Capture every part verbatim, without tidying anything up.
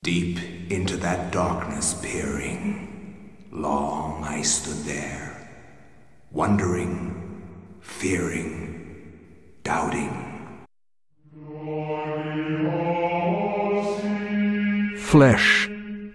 Deep into that darkness peering, long I stood there, wondering, fearing, doubting. Flesh,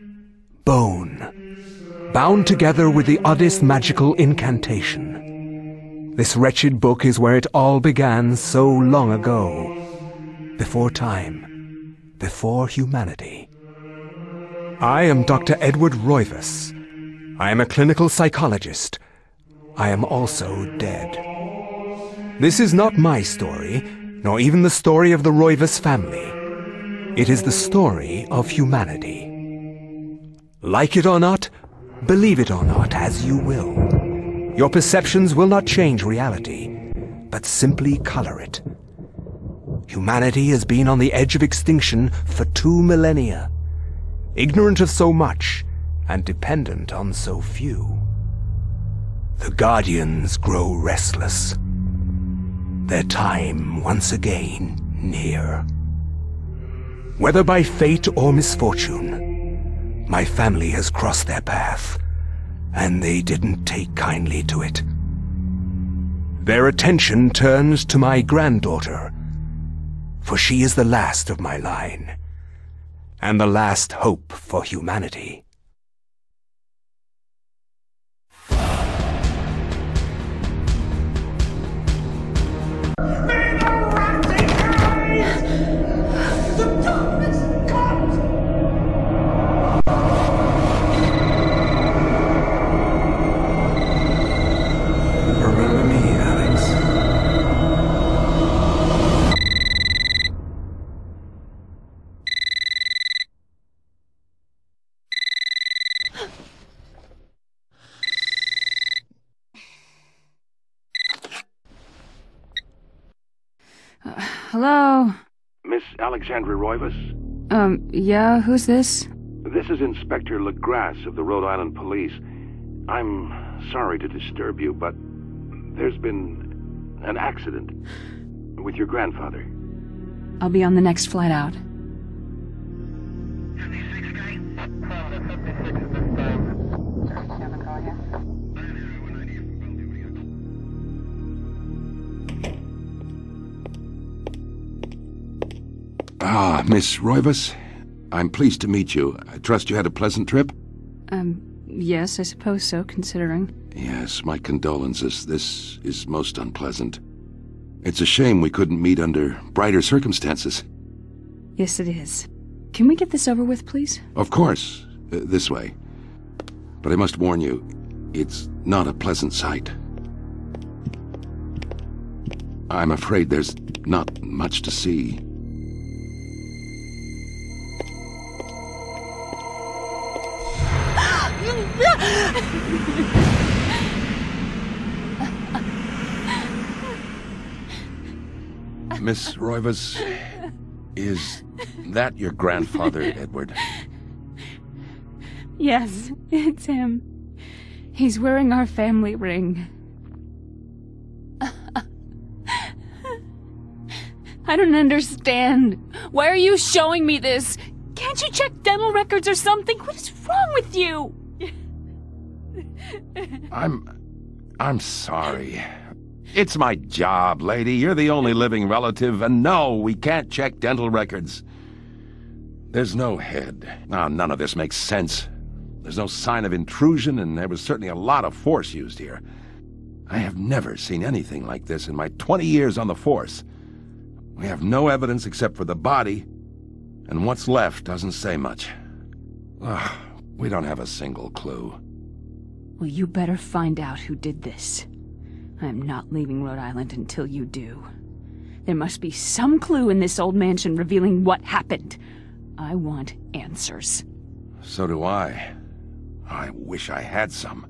bone, bound together with the oddest magical incantation. This wretched book is where it all began so long ago, before time, before humanity. I am Doctor Edward Roivas. I am a clinical psychologist. I am also dead. This is not my story, nor even the story of the Roivas family. It is the story of humanity. Like it or not, believe it or not, as you will. Your perceptions will not change reality, but simply color it. Humanity has been on the edge of extinction for two millennia. Ignorant of so much, and dependent on so few. The Guardians grow restless. Their time once again near. Whether by fate or misfortune, my family has crossed their path, and they didn't take kindly to it. Their attention turns to my granddaughter, for she is the last of my line, and the last hope for humanity. Hello? Miss Alexandra Roivas? Um, yeah, who's this? This is Inspector LaGrasse of the Rhode Island Police. I'm sorry to disturb you, but there's been an accident with your grandfather. I'll be on the next flight out. Ah, Miss Roivas. I'm pleased to meet you. I trust you had a pleasant trip? Um, yes, I suppose so, considering. Yes, my condolences. This is most unpleasant. It's a shame we couldn't meet under brighter circumstances. Yes, it is. Can we get this over with, please? Of course. Uh, this way. But I must warn you, it's not a pleasant sight. I'm afraid there's not much to see. Miss Roivas, is that your grandfather, Edward? Yes, it's him. He's wearing our family ring. I don't understand. Why are you showing me this? Can't you check dental records or something? What is wrong with you? I'm... I'm sorry. It's my job, lady. You're the only living relative, and no, we can't check dental records. There's no head. Ah, none of this makes sense. There's no sign of intrusion, and there was certainly a lot of force used here. I have never seen anything like this in my twenty years on the force. We have no evidence except for the body, and what's left doesn't say much. Ugh, we don't have a single clue. Well, you better find out who did this. I'm not leaving Rhode Island until you do. There must be some clue in this old mansion revealing what happened. I want answers. So do I. I wish I had some.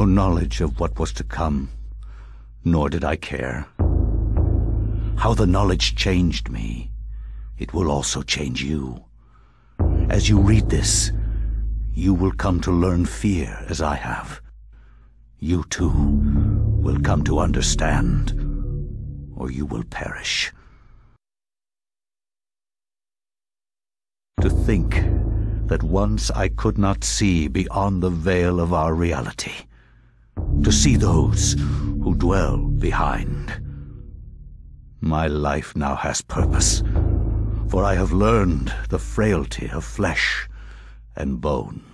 no knowledge of what was to come, nor did I care. How the knowledge changed me, it will also change you. As you read this, you will come to learn fear as I have. You too will come to understand, or you will perish. To think that once I could not see beyond the veil of our reality, to see those who dwell behind. My life now has purpose, for I have learned the frailty of flesh and bone.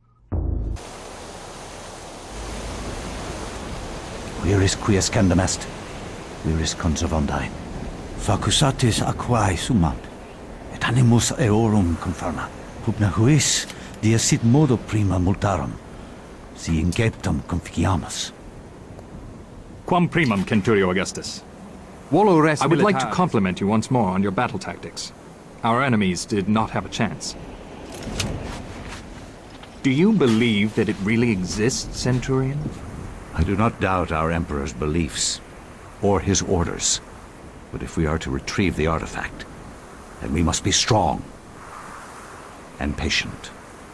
Viris quies candam est, viris conservandae. Facusatis aquae sumant, et animus eorum confirma. Pugna huis, dia sit modo prima multarum, si inceptum conficiamus. Quam primum, Centurio Augustus. Volo res I would like to militaris. compliment you once more on your battle tactics. Our enemies did not have a chance. Do you believe that it really exists, Centurion? I do not doubt our Emperor's beliefs, or his orders. But if we are to retrieve the artifact, then we must be strong and patient.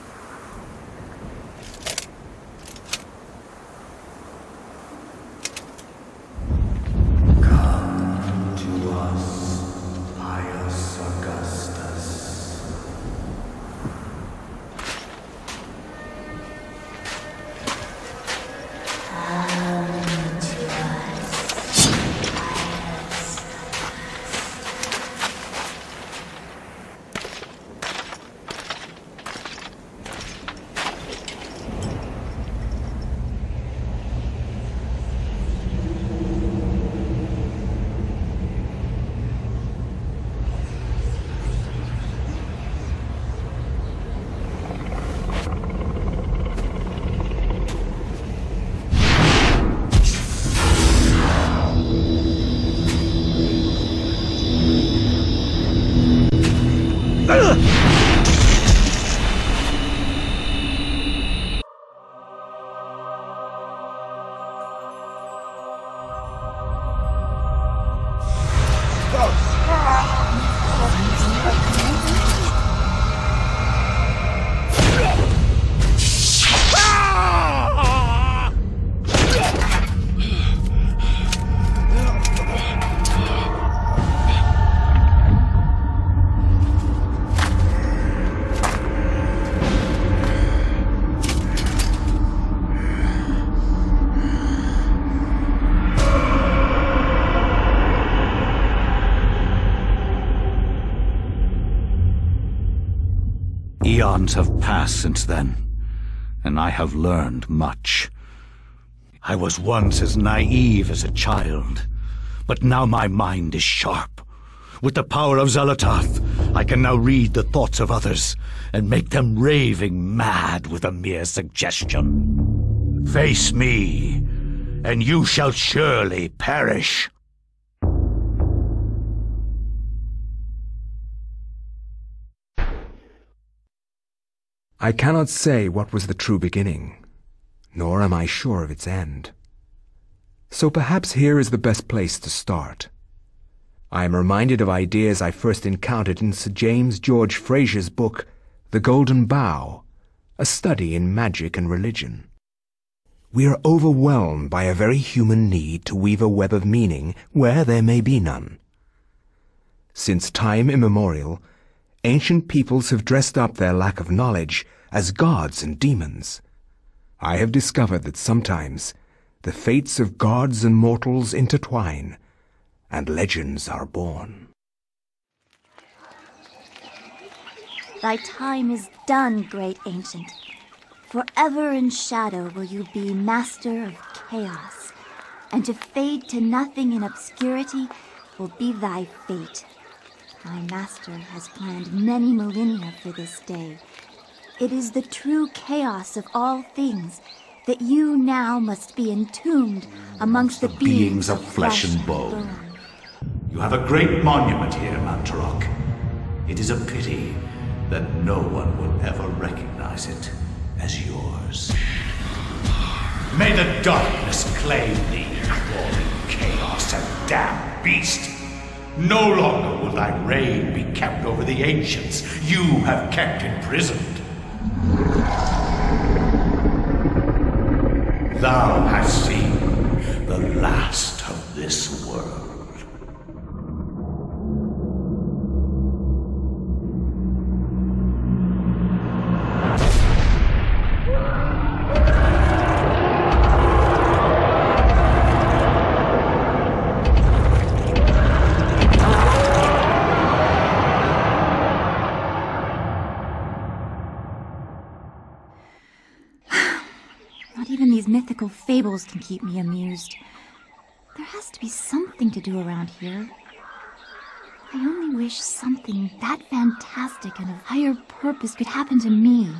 Come to us, pious Augustus. Eons have passed since then, and I have learned much. I was once as naive as a child, but now my mind is sharp. With the power of Xalatath, I can now read the thoughts of others and make them raving mad with a mere suggestion. Face me, and you shall surely perish. I cannot say what was the true beginning, nor am I sure of its end. So perhaps here is the best place to start. I am reminded of ideas I first encountered in Sir James George Fraser's book, The Golden Bough, a study in magic and religion. We are overwhelmed by a very human need to weave a web of meaning where there may be none. Since time immemorial, ancient peoples have dressed up their lack of knowledge as gods and demons. I have discovered that sometimes the fates of gods and mortals intertwine, and legends are born. Thy time is done, great ancient. Forever in shadow will you be master of chaos, and to fade to nothing in obscurity will be thy fate. My master has planned many millennia for this day. It is the true chaos of all things that you now must be entombed amongst the, the beings, beings of flesh and bone. bone. You have a great monument here, Mantarok. It is a pity that no one will ever recognize it as yours. May the darkness claim thee, crawling chaos and damned beast! No longer will thy reign be kept over the ancients you have kept imprisoned. Thou hast seen the last of this world. Mythical fables can keep me amused. There has to be something to do around here. I only wish something that fantastic and of higher purpose could happen to me.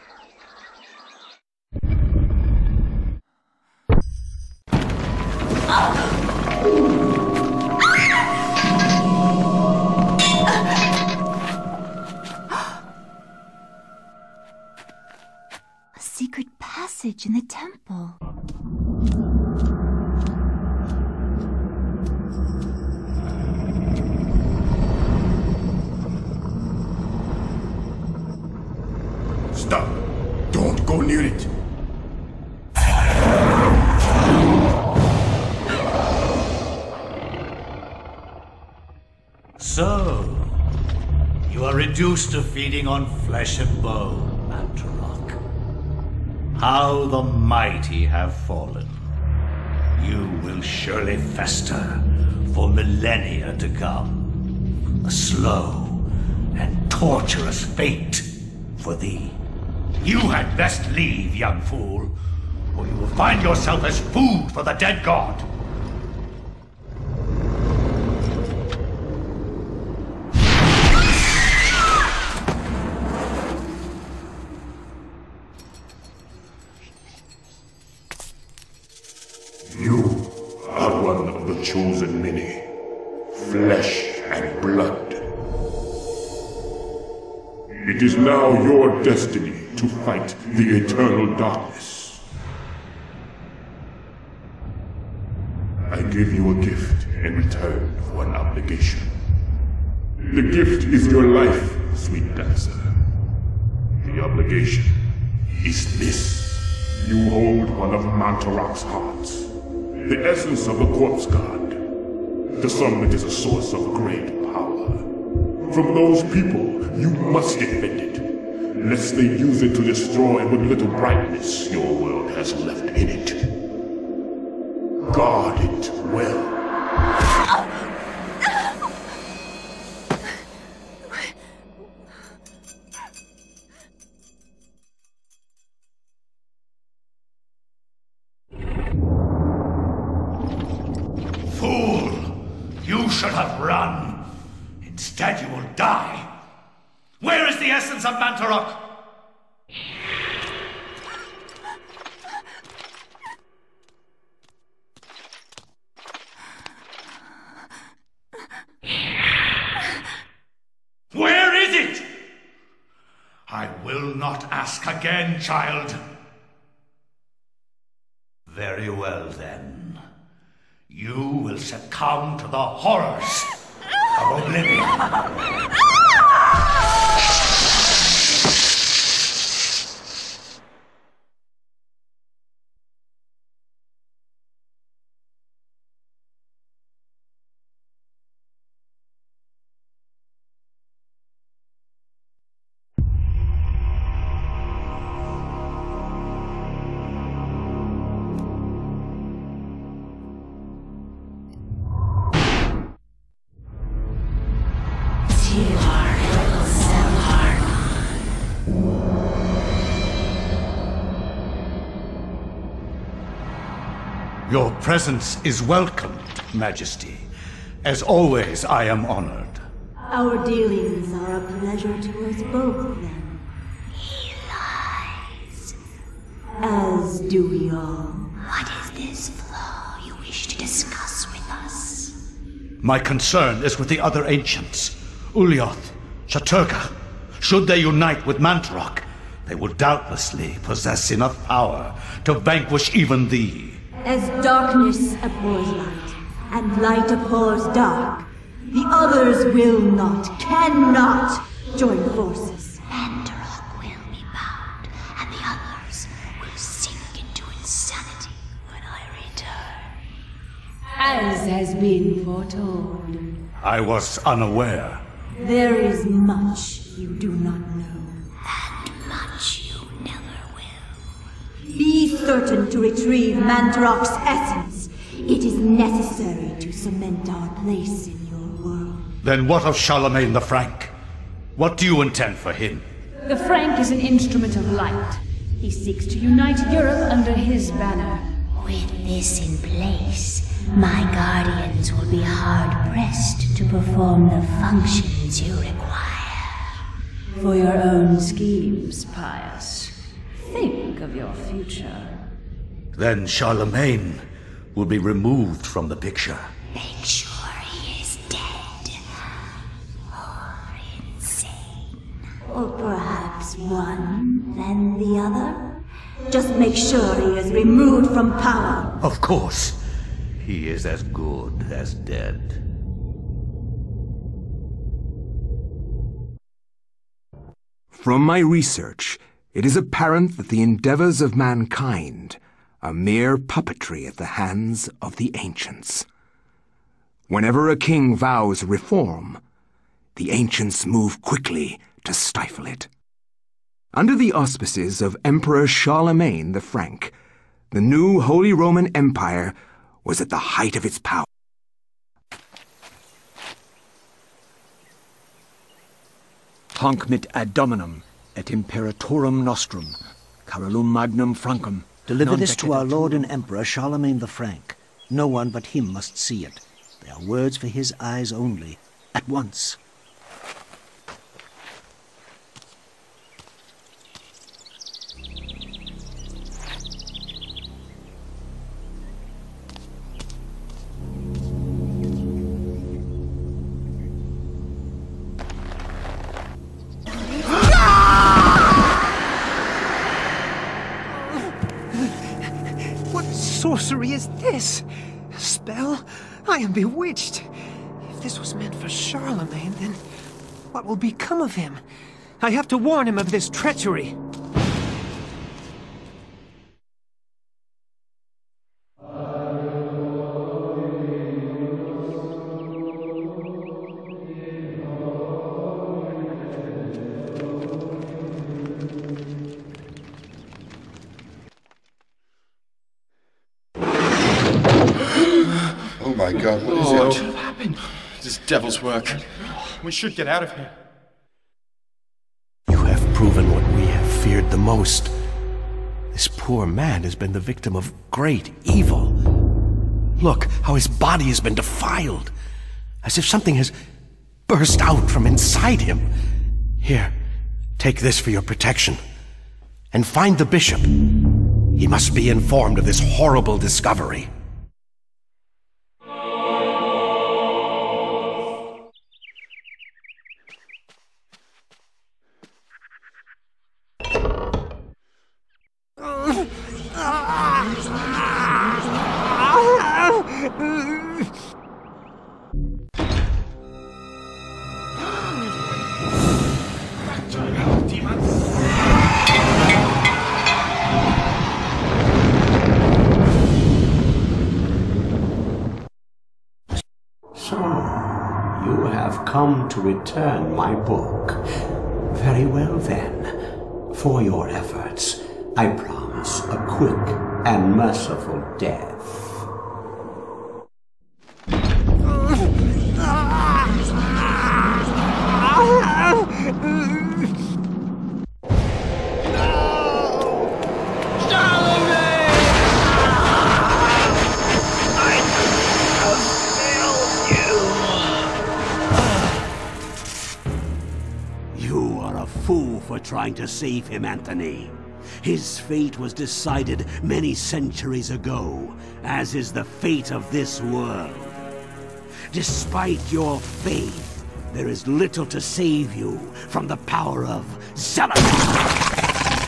A secret passage in the temple. Stop! Don't go near it! So, you are reduced to feeding on flesh and bone, Mantarok. How the mighty have fallen. You will surely fester for millennia to come. A slow and torturous fate for thee. You had best leave, young fool, or you will find yourself as food for the dead god. You are one of the chosen many, flesh and blood. It is now your destiny to fight the eternal darkness. I give you a gift in return for an obligation. The gift is your life, sweet dancer. The obligation is this. You hold one of Mantarok's hearts, the essence of the corpse god. To some it is a source of great power. From those people, you must defend it, lest they use it to destroy what little brightness your world has left in it. Guard it well. Fool! You should have run. Instead, you will die. Where is the essence of Mantarok? Where is it? I will not ask again, child. Very well, then. You will succumb to the horrors of oblivion. Your presence is welcomed, Majesty. As always, I am honored. Our dealings are a pleasure to us both, then. He lies. As do we all. What is this flaw you wish to discuss with us? My concern is with the other ancients. Ulyaoth, Shaturga. Should they unite with Mantarok, They will doubtlessly possess enough power to vanquish even thee. As darkness abhors light, and light abhors dark, the others will not, cannot join forces. Mandarok will be bound, and the others will sink into insanity when I return. As has been foretold. I was unaware. There is much you do not know. And much you never will. Be certain to retrieve Mandarok's essence. It is necessary to cement our place in your world. Then what of Charlemagne the Frank? What do you intend for him? The Frank is an instrument of light. He seeks to unite Europe under his banner. With this in place, my guardians will be hard-pressed to perform the functions you require. For your own schemes, Pius. Think of your future. Then Charlemagne will be removed from the picture. Make sure he is dead. Or insane. Or perhaps one, then the other? Just make sure he is removed from power. Of course. He is as good as dead. From my research, it is apparent that the endeavors of mankind are mere puppetry at the hands of the ancients. Whenever a king vows reform, the ancients move quickly to stifle it. Under the auspices of Emperor Charlemagne the Frank, the new Holy Roman Empire was at the height of its power. Hanc mit ad dominum et imperatorum nostrum, carolum magnum francum. Deliver this to our Lord and Emperor Charlemagne the Frank. No one but him must see it. They are words for his eyes only. At once. Sorcery is this? A spell? I am bewitched. If this was meant for Charlemagne, then what will become of him? I have to warn him of this treachery. Oh my God, what is oh, it? What should have happened? This devil's work. We should get out of here. You have proven what we have feared the most. This poor man has been the victim of great evil. Look how his body has been defiled, as if something has burst out from inside him. Here, take this for your protection, and find the bishop. He must be informed of this horrible discovery. Come to return my book. Very well then. For your efforts, I promise a quick and merciful death. For trying to save him, Anthony. His fate was decided many centuries ago, as is the fate of this world. Despite your faith, there is little to save you from the power of Zealot.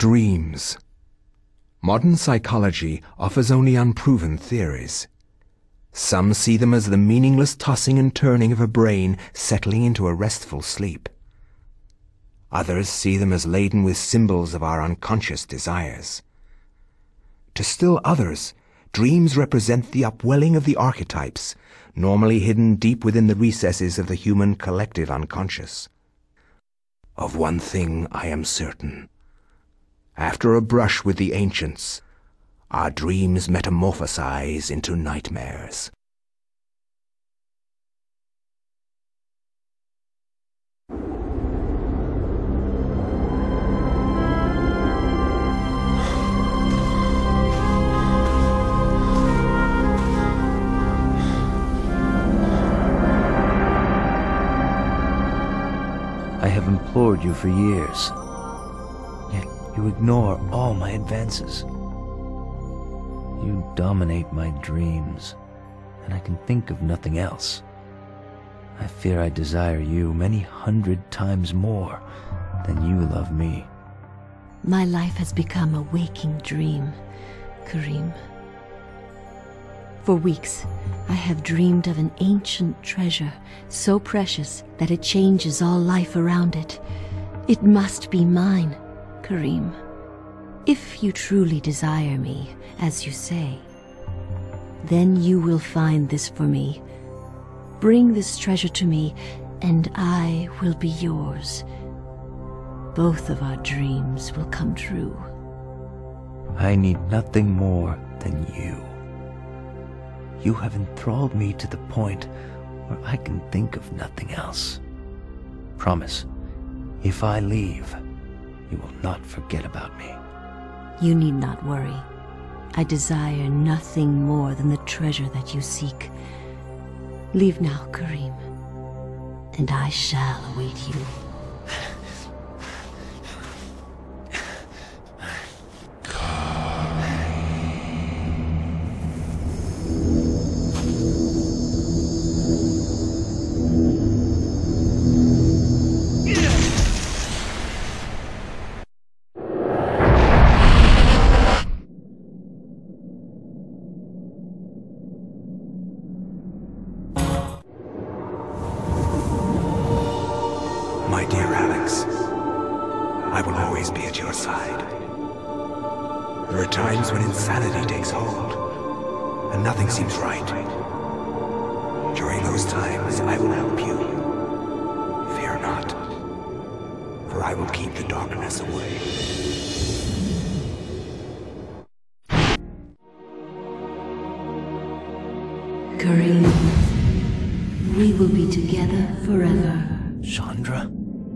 Dreams. Modern psychology offers only unproven theories. Some see them as the meaningless tossing and turning of a brain settling into a restful sleep. Others see them as laden with symbols of our unconscious desires. To still others, dreams represent the upwelling of the archetypes, normally hidden deep within the recesses of the human collective unconscious. Of one thing I am certain. After a brush with the ancients, our dreams metamorphosize into nightmares. I have implored you for years, yet you ignore all my advances. You dominate my dreams, and I can think of nothing else. I fear I desire you many hundred times more than you love me. My life has become a waking dream, Karim. For weeks, I have dreamed of an ancient treasure, so precious that it changes all life around it. It must be mine, Karim. If you truly desire me, as you say, then you will find this for me. Bring this treasure to me, and I will be yours. Both of our dreams will come true. I need nothing more than you. You have enthralled me to the point where I can think of nothing else. Promise, if I leave, you will not forget about me. You need not worry. I desire nothing more than the treasure that you seek. Leave now, Karim, and I shall await you. My dear Alex, I will always be at your side. There are times when insanity takes hold, and nothing seems right. During those times, I will help you. Fear not, for I will keep the darkness away. Karim, we will be together forever. Chandra?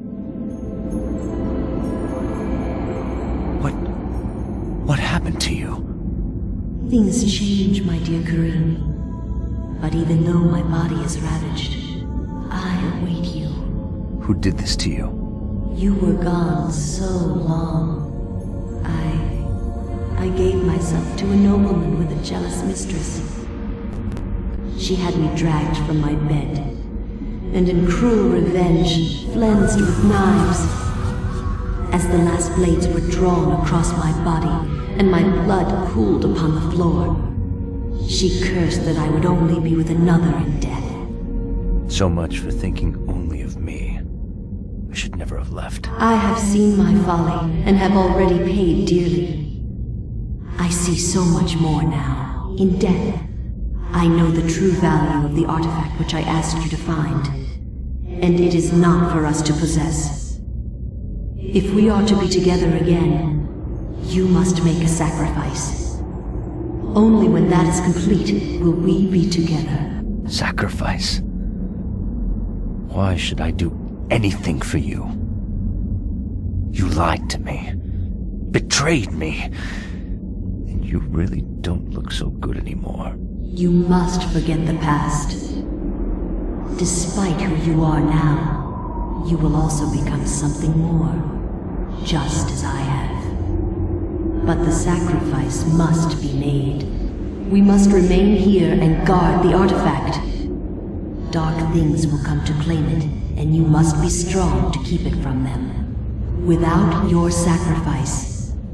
What... what happened to you? Things change, my dear Karim. But even though my body is ravaged, I await you. Who did this to you? You were gone so long. I... I gave myself to a nobleman with a jealous mistress. She had me dragged from my bed, and in cruel revenge, flensed with knives. As the last blades were drawn across my body, and my blood pooled upon the floor, she cursed that I would only be with another in death. So much for thinking only of me. I should never have left. I have seen my folly, and have already paid dearly. I see so much more now. In death, I know the true value of the artifact which I asked you to find, and it is not for us to possess. If we are to be together again, you must make a sacrifice. Only when that is complete will we be together. Sacrifice? Why should I do anything for you? You lied to me, betrayed me, and you really don't look so good anymore. You must forget the past. Despite who you are now, you will also become something more, just as I have. But the sacrifice must be made. We must remain here and guard the artifact. Dark things will come to claim it, and you must be strong to keep it from them. Without your sacrifice,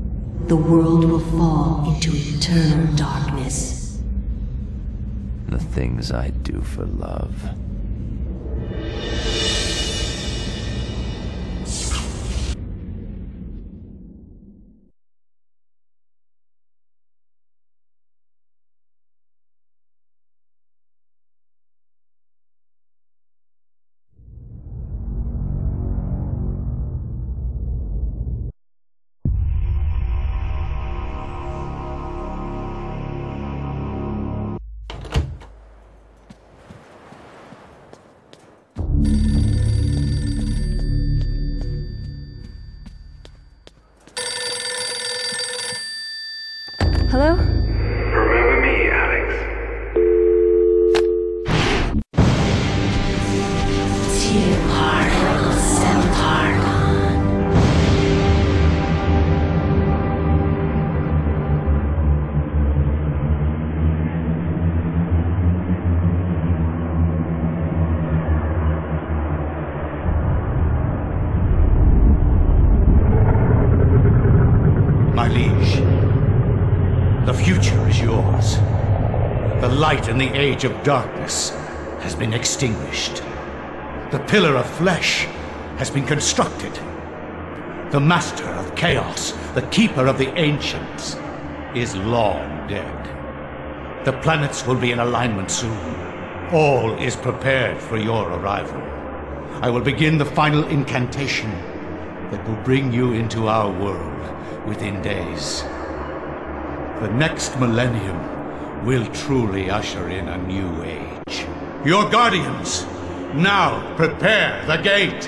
the world will fall into eternal darkness. The things I do for love. Hello? Remember me, Alex? Two particles separate. My liege, the future is yours. The light in the age of darkness has been extinguished. The pillar of flesh has been constructed. The master of chaos, the keeper of the ancients, is long dead. The planets will be in alignment soon. All is prepared for your arrival. I will begin the final incantation that will bring you into our world within days. The next millennium will truly usher in a new age. Your guardians, now prepare the gate!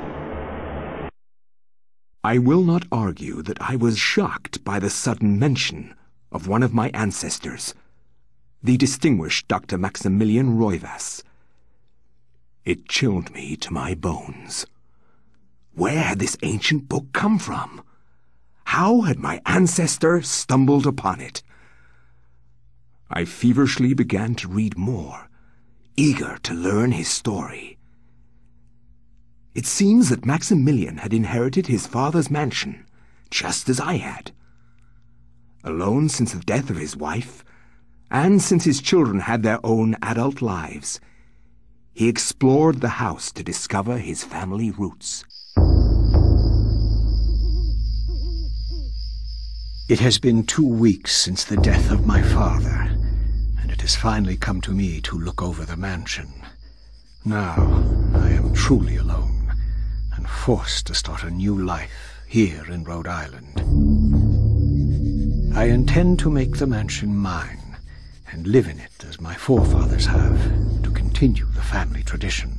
I will not argue that I was shocked by the sudden mention of one of my ancestors, the distinguished Doctor Maximilian Roivas. It chilled me to my bones. Where had this ancient book come from? How had my ancestor stumbled upon it? I feverishly began to read more, eager to learn his story. It seems that Maximilian had inherited his father's mansion, just as I had. Alone since the death of his wife, and since his children had their own adult lives, he explored the house to discover his family roots. It has been two weeks since the death of my father, and it has finally come to me to look over the mansion. Now, I am truly alone, and forced to start a new life here in Rhode Island. I intend to make the mansion mine, and live in it as my forefathers have, to continue the family tradition.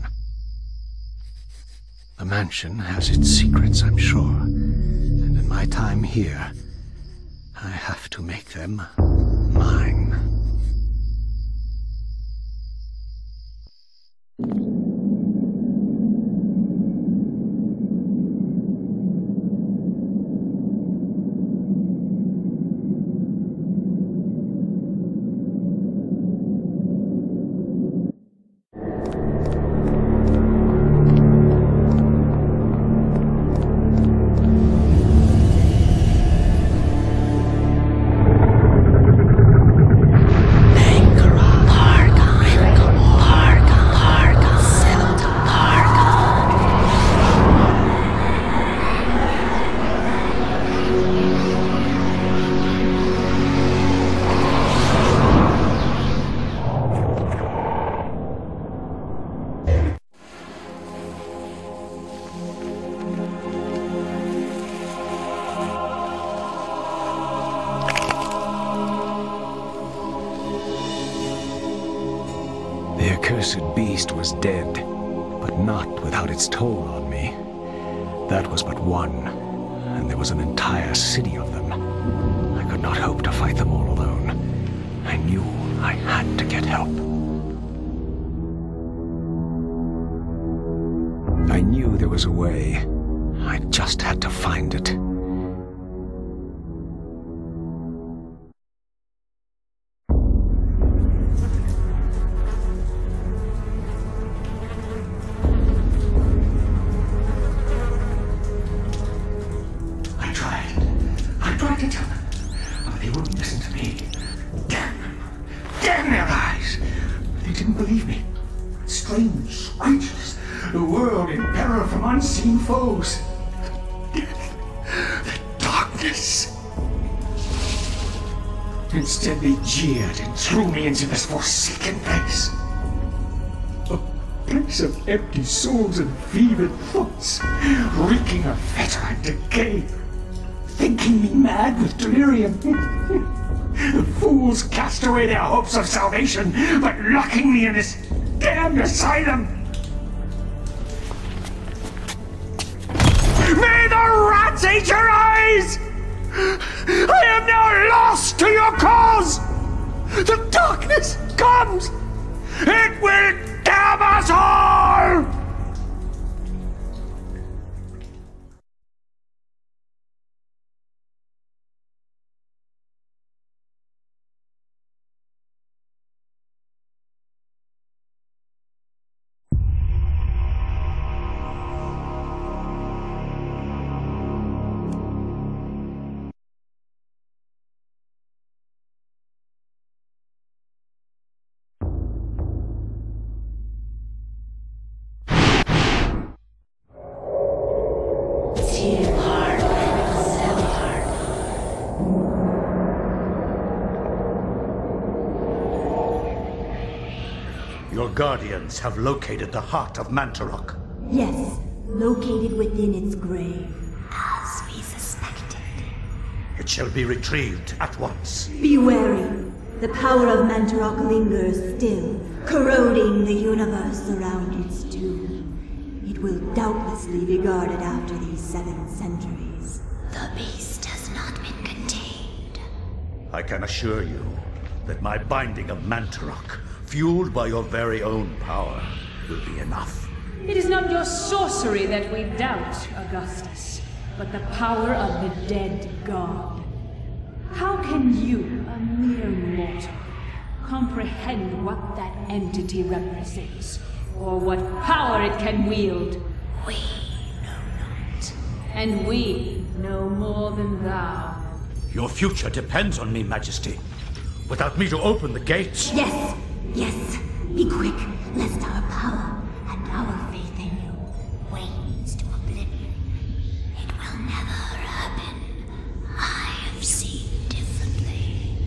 The mansion has its secrets, I'm sure, and in my time here, I have to make them mine. The accursed beast was dead, but not without its toll on me. That was but one, and there was an entire city of them. I could not hope to fight them all alone. I knew I had to get help. I knew there was a way. I just had to find it. I tried to tell them Damn their eyes! They didn't believe me. Strange creatures, the world in peril from unseen foes. The darkness. Instead, they jeered and threw me into this forsaken place. A place of empty souls and fevered thoughts, reeking of fetor and decay. Thinking me mad with delirium. The fools cast away their hopes of salvation, but locking me in this damned asylum. May the rats eat your eyes! I am now lost to your cause! The darkness comes! It will damn us all! Your guardians have located the heart of Mantarok. Yes, located within its grave. As we suspected. It shall be retrieved at once. Be wary. The power of Mantarok lingers still, corroding the universe around its tomb. It will doubtlessly be guarded after these seven centuries. The beast has not been contained. I can assure you that my binding of Mantarok, fueled by your very own power, will be enough. It is not your sorcery that we doubt, Augustus, but the power of the dead god. How can you, a mere mortal, comprehend what that entity represents, or what power it can wield? We know not. And we know more than thou. Your future depends on me, Majesty. Without me to open the gates... Yes! Yes! Be quick, lest our power and our faith in you wanes to oblivion. It will never happen. I have seen differently.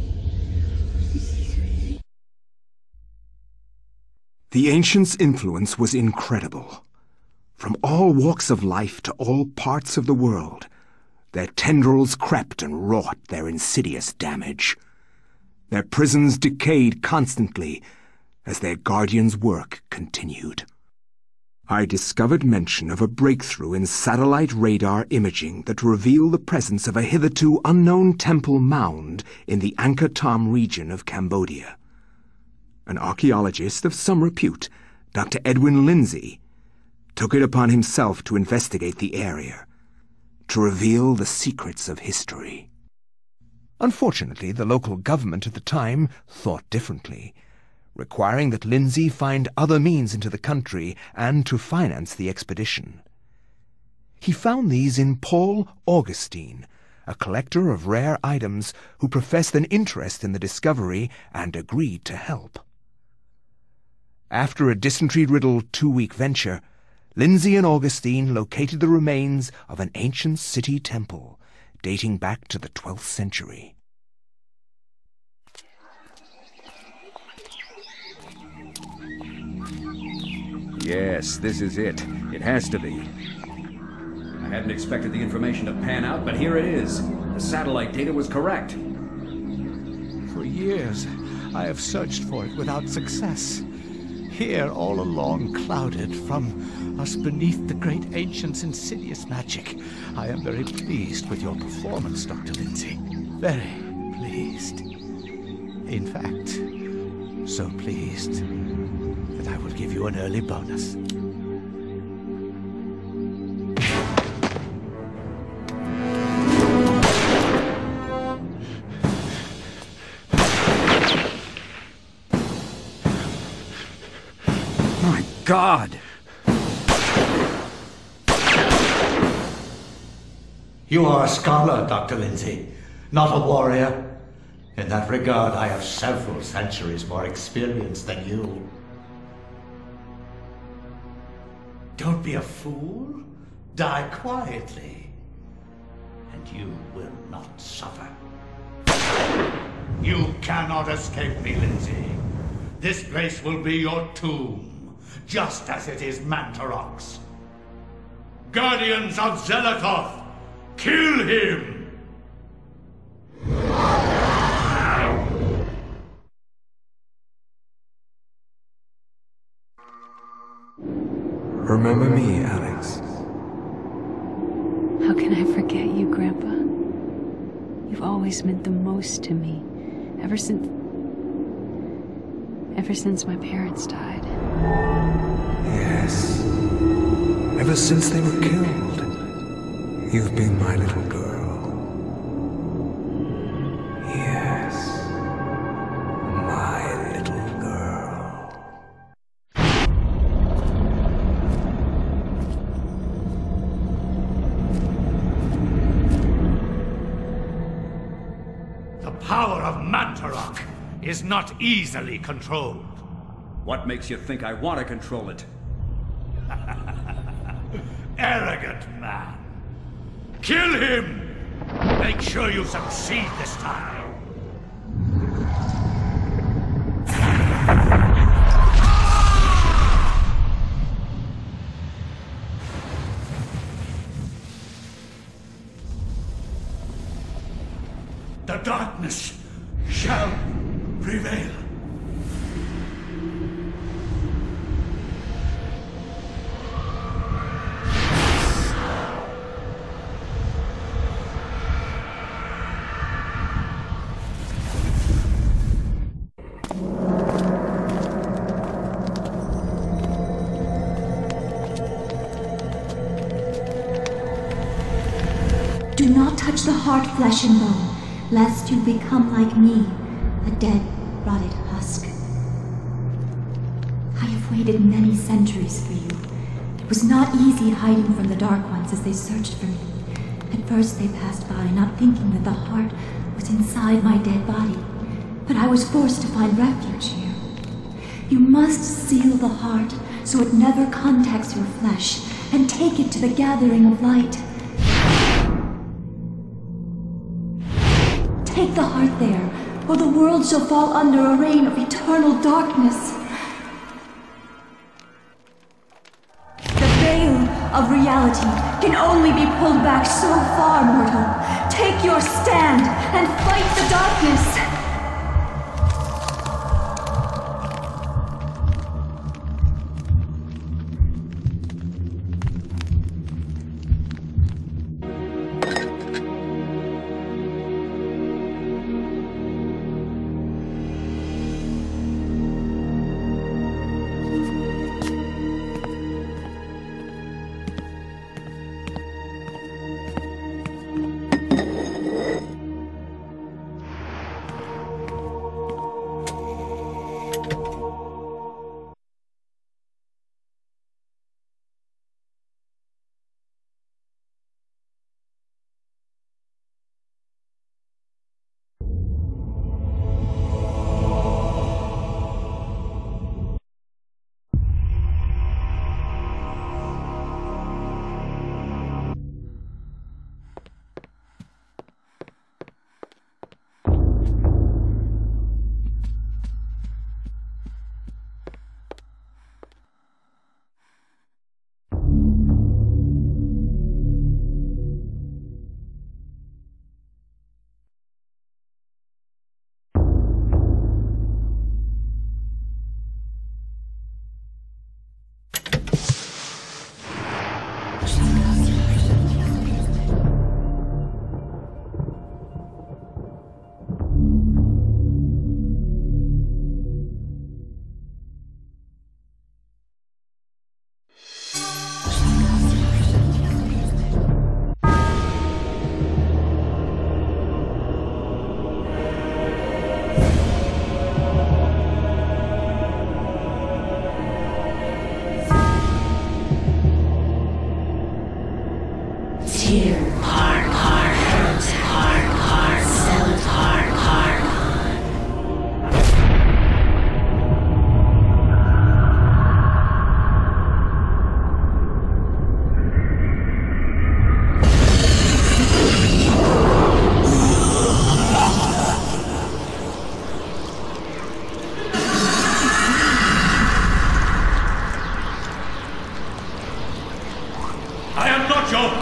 The ancients' influence was incredible. From all walks of life to all parts of the world, their tendrils crept and wrought their insidious damage. Their prisons decayed constantly as their guardians' work continued. I discovered mention of a breakthrough in satellite radar imaging that revealed the presence of a hitherto unknown temple mound in the Angkor Thom region of Cambodia. An archaeologist of some repute, Doctor Edwin Lindsay, took it upon himself to investigate the area, to reveal the secrets of history. Unfortunately, the local government at the time thought differently, requiring that Lindsay find other means into the country and to finance the expedition. He found these in Paul Augustine, a collector of rare items who professed an interest in the discovery and agreed to help. After a dysentery-riddled two-week venture, Lindsay and Augustine located the remains of an ancient city temple dating back to the twelfth century. Yes, this is it. It has to be. I hadn't expected the information to pan out, but here it is. The satellite data was correct. For years, I have searched for it without success. Here, all along, clouded from us beneath the great ancient's insidious magic. I am very pleased with your performance, Doctor Lindsay. Very pleased. In fact, so pleased that I will give you an early bonus. My God! You are a scholar, Doctor Lindsay, not a warrior. In that regard, I have several centuries more experience than you. Don't be a fool. Die quietly, and you will not suffer. You cannot escape me, Lindsay. This place will be your tomb, just as it is Mantarok's. Guardians of Zelikoth, kill him! Remember me, Alex. How can I forget you, Grandpa? You've always meant the most to me, ever since... ever since my parents died. Yes. Ever since they were killed, you've been my little girl. Yes. My little girl. The power of Mantarok is not easily controlled. What makes you think I want to control it? Arrogant man. Kill him! Make sure you succeed this time. The darkness shall prevail. Do not touch the heart, flesh and bone, lest you become like me, a dead, rotted husk. I have waited many centuries for you. It was not easy hiding from the Dark Ones as they searched for me. At first they passed by, not thinking that the heart was inside my dead body. But I was forced to find refuge here. You must seal the heart so it never contacts your flesh, and take it to the gathering of light. Take the heart there, or the world shall fall under a reign of eternal darkness. The veil of reality can only be pulled back so far, mortal. Take your stand and fight the darkness!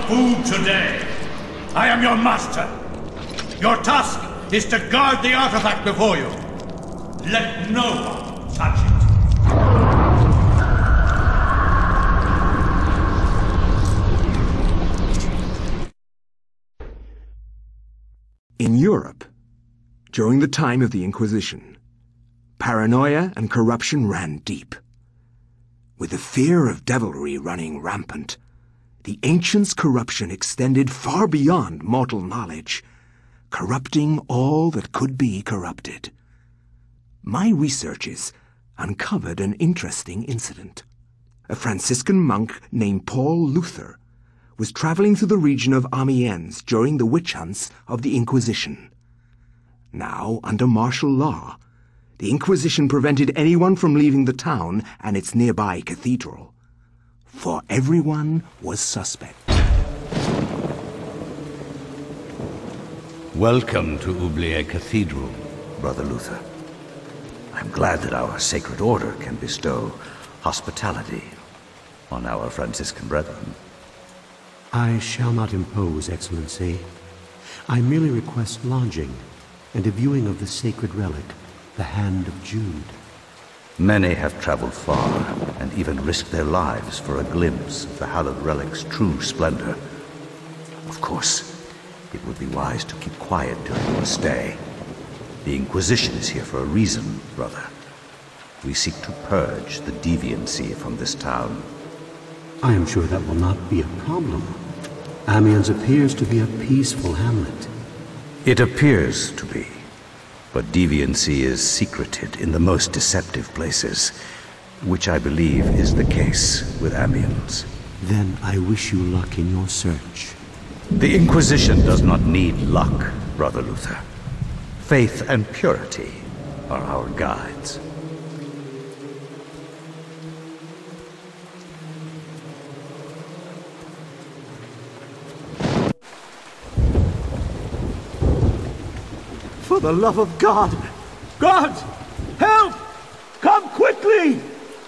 food today. I am your master. Your task is to guard the artifact before you. Let no one touch it. In Europe, during the time of the Inquisition, paranoia and corruption ran deep. With the fear of devilry running rampant, the ancients' corruption extended far beyond mortal knowledge, corrupting all that could be corrupted. My researches uncovered an interesting incident. A Franciscan monk named Paul Luther was traveling through the region of Amiens during the witch hunts of the Inquisition. Now, under martial law, the Inquisition prevented anyone from leaving the town and its nearby cathedral, for everyone was suspect. Welcome to Oubliette Cathedral, Brother Luther. I'm glad that our sacred order can bestow hospitality on our Franciscan brethren. I shall not impose, Excellency. I merely request lodging and a viewing of the sacred relic, the Hand of Jude. Many have traveled far and even risked their lives for a glimpse of the hallowed relic's true splendor. Of course, it would be wise to keep quiet during your stay. The Inquisition is here for a reason, brother. We seek to purge the deviancy from this town. I am sure that will not be a problem. Amiens appears to be a peaceful hamlet. It appears to be, but deviancy is secreted in the most deceptive places, which I believe is the case with Amiens. Then I wish you luck in your search. The Inquisition does not need luck, Brother Luther. Faith and purity are our guides. For the love of God! God! Help! Come quickly!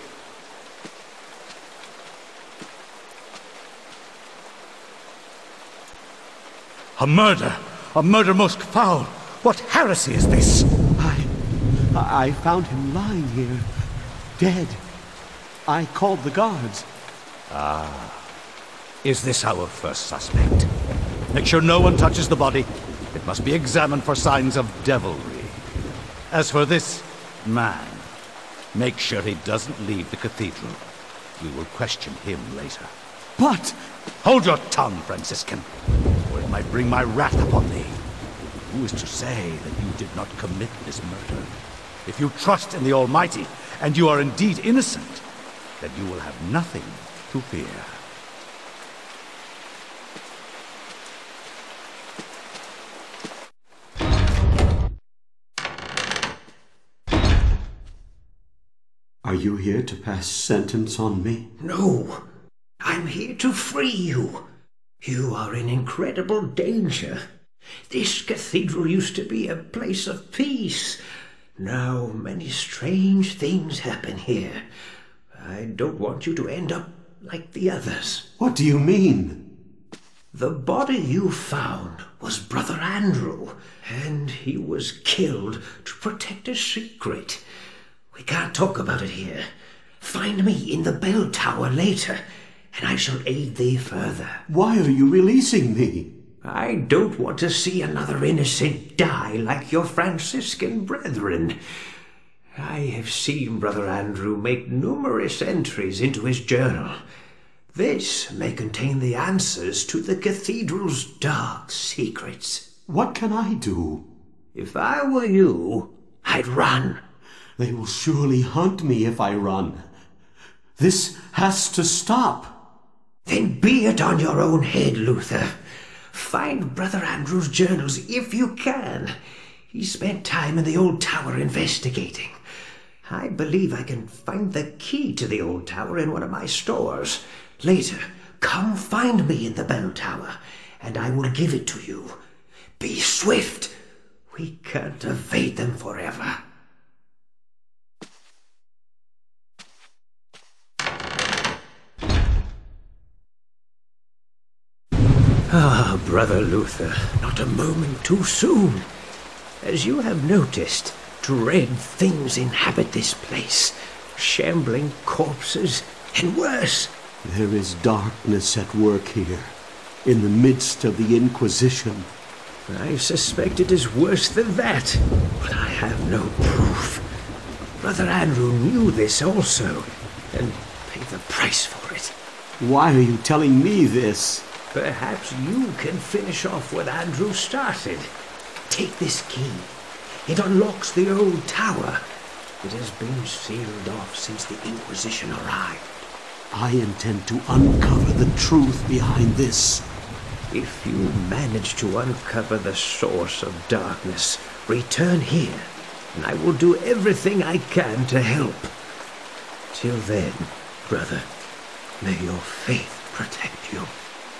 A murder! A murder most foul! What heresy is this? I... I found him lying here, dead. I called the guards. Ah. Is this our first suspect? Make sure no one touches the body. It must be examined for signs of devilry. As for this man, make sure he doesn't leave the cathedral. We will question him later. But... Hold your tongue, Franciscan, or it might bring my wrath upon thee. Who is to say that you did not commit this murder? If you trust in the Almighty, and you are indeed innocent, then you will have nothing to fear. Are you here to pass sentence on me? No. I'm here to free you. You are in incredible danger. This cathedral used to be a place of peace. Now many strange things happen here. I don't want you to end up like the others. What do you mean? The body you found was Brother Andrew, and he was killed to protect a secret. We can't talk about it here. Find me in the bell tower later, and I shall aid thee further. Why are you releasing me? I don't want to see another innocent die like your Franciscan brethren. I have seen Brother Andrew make numerous entries into his journal. This may contain the answers to the cathedral's dark secrets. What can I do? If I were you, I'd run. They will surely hunt me if I run. This has to stop. Then be it on your own head, Luther. Find Brother Andrew's journals if you can. He spent time in the old tower investigating. I believe I can find the key to the old tower in one of my stores. Later, come find me in the bell tower, and I will give it to you. Be swift. We can't evade them forever. Brother Luther, not a moment too soon. As you have noticed, dread things inhabit this place. Shambling corpses, and worse. There is darkness at work here, in the midst of the Inquisition. I suspect it is worse than that, but I have no proof. Brother Andrew knew this also, and paid the price for it. Why are you telling me this? Perhaps you can finish off what Andrew started. Take this key. It unlocks the old tower. It has been sealed off since the Inquisition arrived. I intend to uncover the truth behind this. If you manage to uncover the source of darkness, return here, and I will do everything I can to help. Till then, brother, may your faith protect you.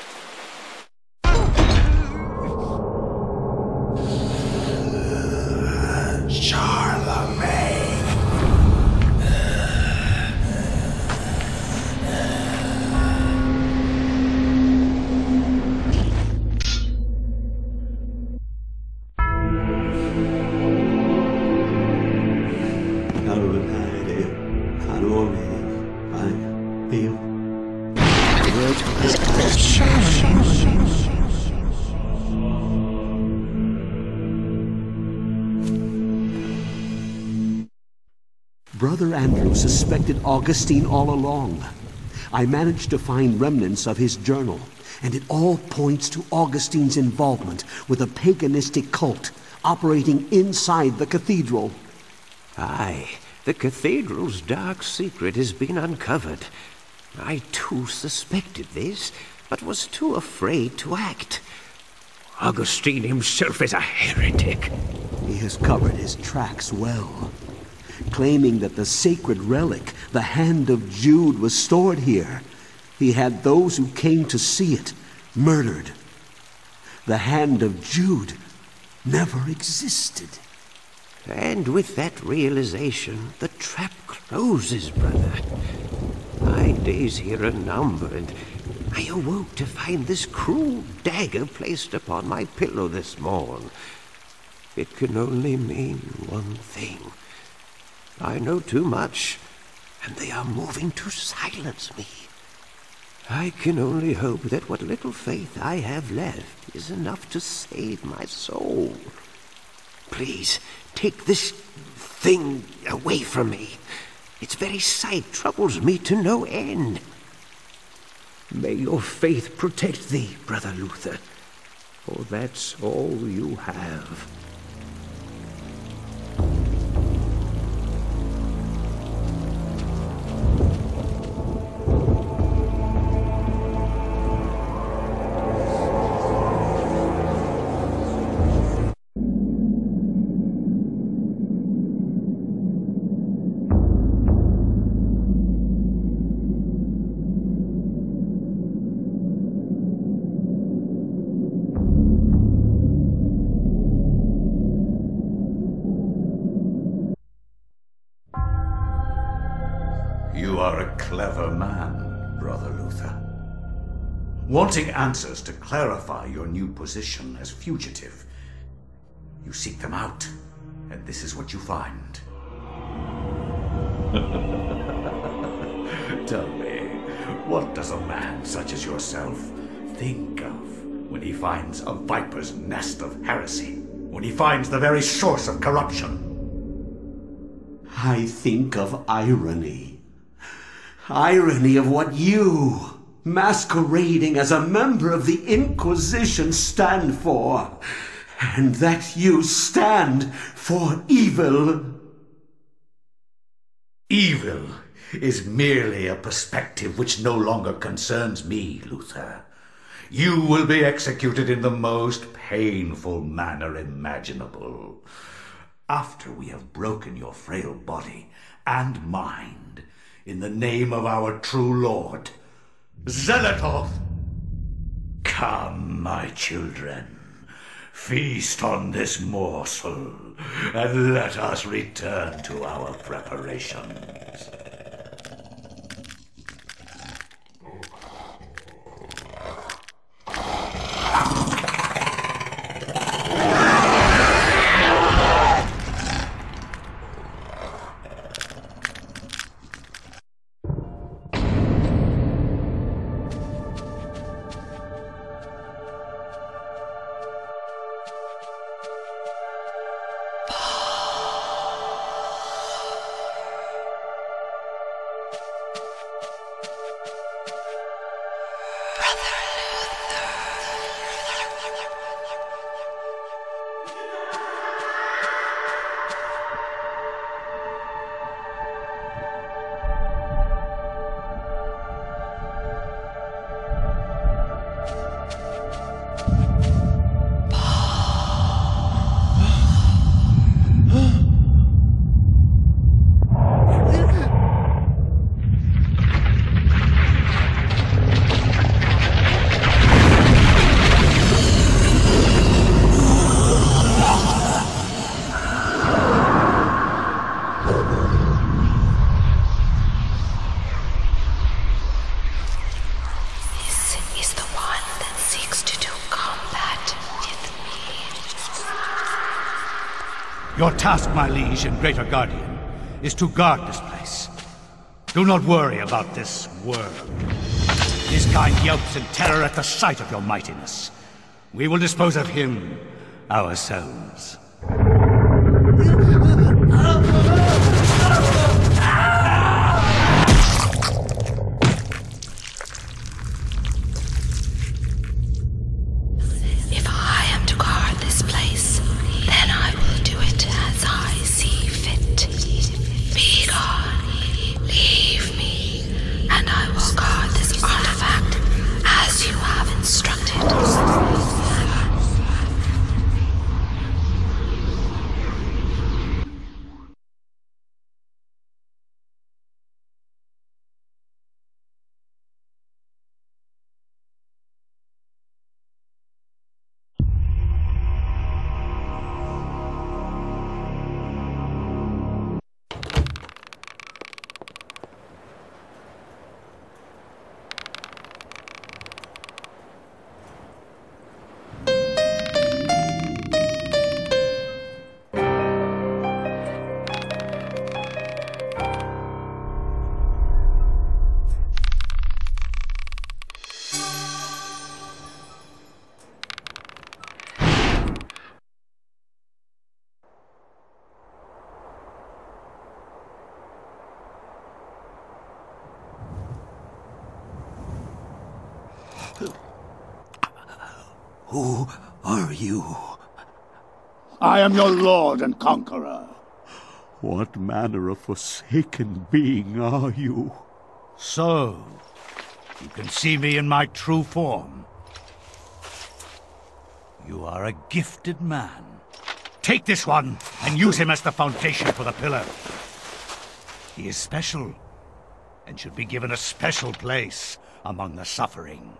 Brother Andrew suspected Augustine all along. I managed to find remnants of his journal, and it all points to Augustine's involvement with a paganistic cult operating inside the cathedral. Aye, the cathedral's dark secret has been uncovered. I too suspected this, but was too afraid to act. Augustine himself is a heretic. He has covered his tracks well, claiming that the sacred relic, the Hand of Jude, was stored here. He had those who came to see it murdered. The Hand of Jude never existed. And with that realization, the trap closes, brother. My days here are numbered, and I awoke to find this cruel dagger placed upon my pillow this morn. It can only mean one thing. I know too much, and they are moving to silence me. I can only hope that what little faith I have left is enough to save my soul. Please, take this thing away from me. Its very sight troubles me to no end. May your faith protect thee, Brother Luther, for that's all you have. You are a clever man, Brother Luther. Wanting answers to clarify your new position as fugitive, you seek them out, and this is what you find. Tell me, what does a man such as yourself think of when he finds a viper's nest of heresy? When he finds the very source of corruption? I think of irony. Irony of what you, masquerading as a member of the Inquisition, stand for. And that you stand for evil. Evil is merely a perspective which no longer concerns me, Luther. You will be executed in the most painful manner imaginable. After we have broken your frail body and mind in the name of our true Lord, Zelatoth. Come, my children, feast on this morsel, and let us return to our preparations. Your task, my liege and greater guardian, is to guard this place. Do not worry about this world. His kind yelps in terror at the sight of your mightiness. We will dispose of him ourselves. If I am to guard this place, then I will do it as I see fit. Be gone, leave me, and I will guard this artifact as you have instructed. Who are you? I am your lord and conqueror. What manner of forsaken being are you? So, you can see me in my true form. You are a gifted man. Take this one and use him as the foundation for the pillar. He is special and should be given a special place among the suffering.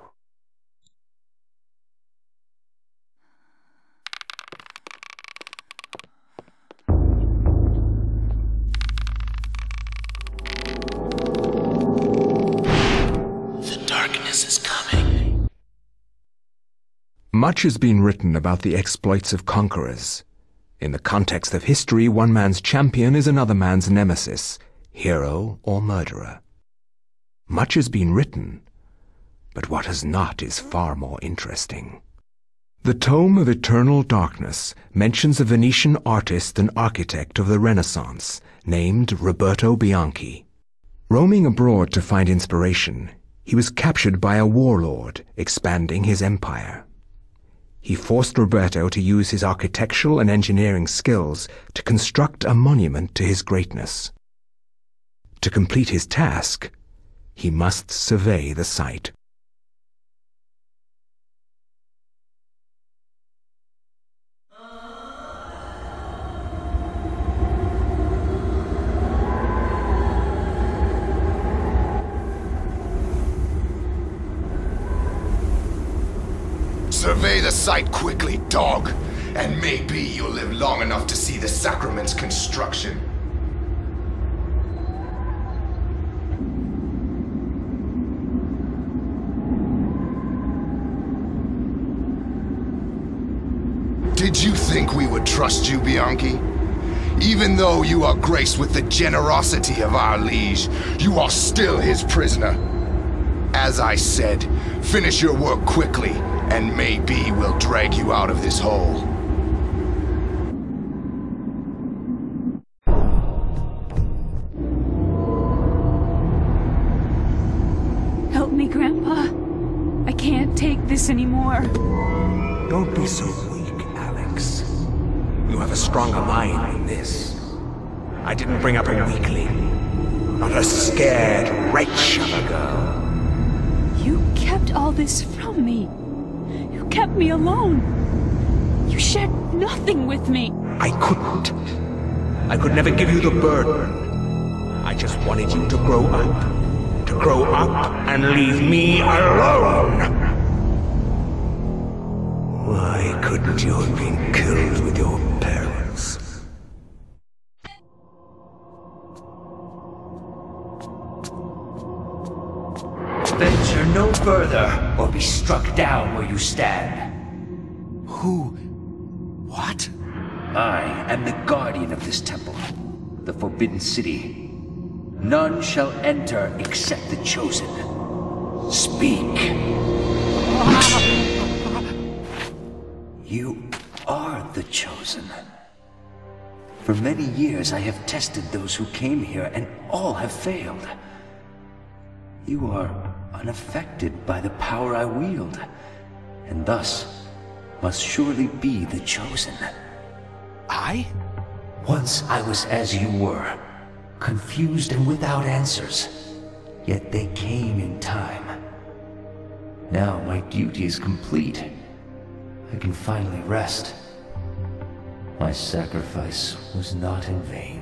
Much has been written about the exploits of conquerors. In the context of history, one man's champion is another man's nemesis, hero or murderer. Much has been written, but what has not is far more interesting. The tome of Eternal Darkness mentions a Venetian artist and architect of the Renaissance named Roberto Bianchi. Roaming abroad to find inspiration, he was captured by a warlord expanding his empire. He forced Roberto to use his architectural and engineering skills to construct a monument to his greatness. To complete his task, he must survey the site. Survey the site quickly, dog, and maybe you'll live long enough to see the sacrament's construction. Did you think we would trust you, Bianchi? Even though you are graced with the generosity of our liege, you are still his prisoner. As I said, finish your work quickly, and maybe we'll drag you out of this hole. Help me, Grandpa. this anymore. Don't be so weak, Alex. You have a stronger mind than this. I didn't bring up a weakling, not a scared wretch of a girl. You kept all this from me. You kept me alone. You shared nothing with me. I couldn't. I could never give you the burden. I just wanted you to grow up. To grow up and leave me alone. Why couldn't you have been killed with your parents? Venture no further, or be struck down where you stand. Who? What? I am the guardian of this temple, the Forbidden City. None shall enter except the chosen. Speak. You are the chosen. For many years I have tested those who came here, and all have failed. You are unaffected by the power I wield, and thus must surely be the chosen. I? Once I was as you were, confused and without answers, yet they came in time. Now my duty is complete. I can finally rest. My sacrifice was not in vain.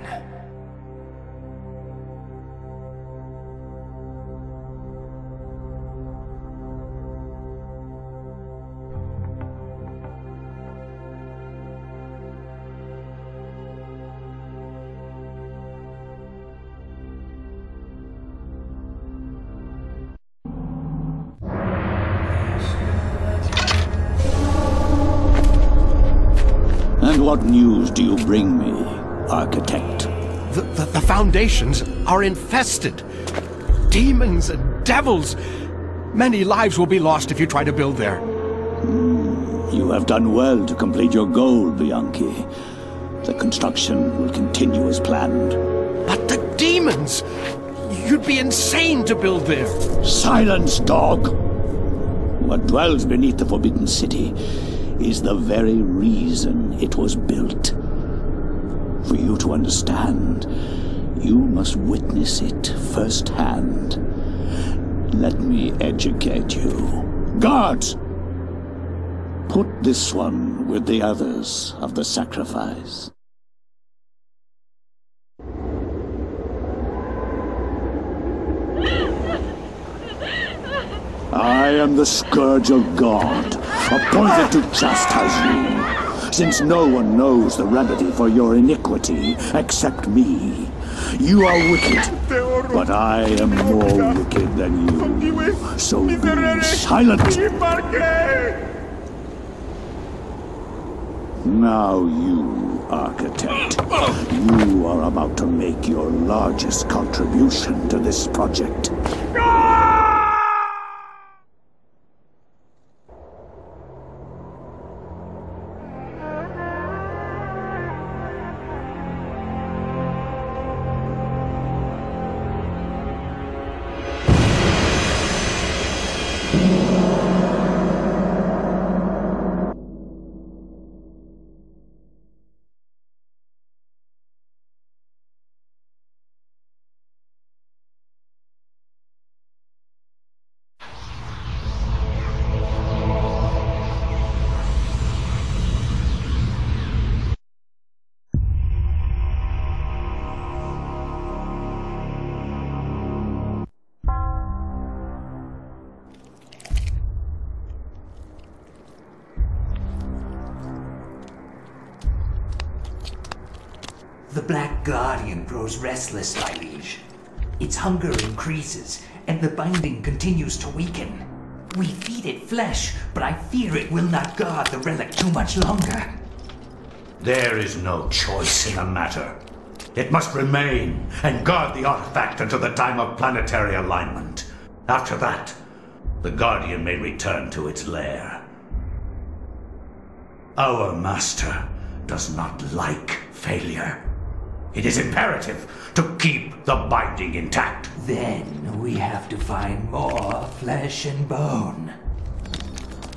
And what news do you bring me, Architect? The, the, the foundations are infested. Demons and devils. Many lives will be lost if you try to build there. Mm, you have done well to complete your goal, Bianchi. The construction will continue as planned. But the demons! You'd be insane to build there. Silence, dog! What dwells beneath the Forbidden City is the very reason it was built. For you to understand, you must witness it firsthand. Let me educate you. Guards! Put this one with the others of the sacrifice. I am the Scourge of God, appointed to chastise you, since no one knows the remedy for your iniquity except me. You are wicked, but I am more wicked than you, so be silent. Now you, Architect, you are about to make your largest contribution to this project. The Black Guardian grows restless, my liege. Its hunger increases, and the binding continues to weaken. We feed it flesh, but I fear it will not guard the relic too much longer. There is no choice in the matter. It must remain and guard the artifact until the time of planetary alignment. After that, the Guardian may return to its lair. Our master does not like failure. It is imperative to keep the binding intact. Then we have to find more flesh and bone.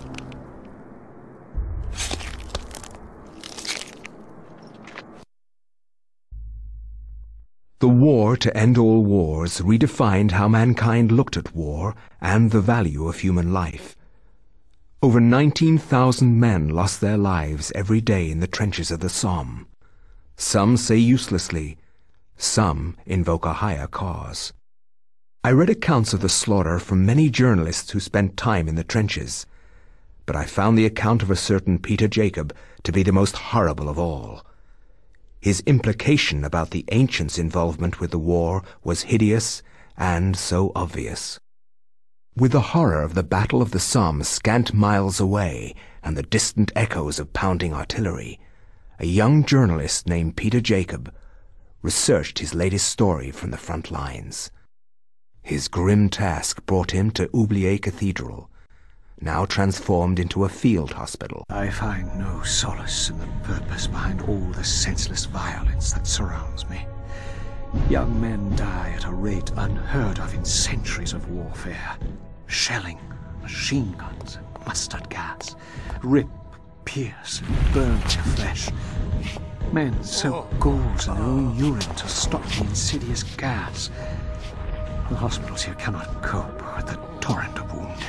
The war to end all wars redefined how mankind looked at war and the value of human life. Over nineteen thousand men lost their lives every day in the trenches of the Somme. Some say uselessly, some invoke a higher cause. I read accounts of the slaughter from many journalists who spent time in the trenches, but I found the account of a certain Peter Jacob to be the most horrible of all. His implication about the ancients' involvement with the war was hideous and so obvious. With the horror of the Battle of the Somme scant miles away and the distant echoes of pounding artillery, a young journalist named Peter Jacob researched his latest story from the front lines. His grim task brought him to Oublier Cathedral, now transformed into a field hospital. I find no solace in the purpose behind all the senseless violence that surrounds me. Young men die at a rate unheard of in centuries of warfare. Shelling, machine guns, and mustard gas rip, pierce, and burn their flesh. Men soak gauze in their own urine to stop the insidious gas. The hospitals here cannot cope with the torrent of wounded.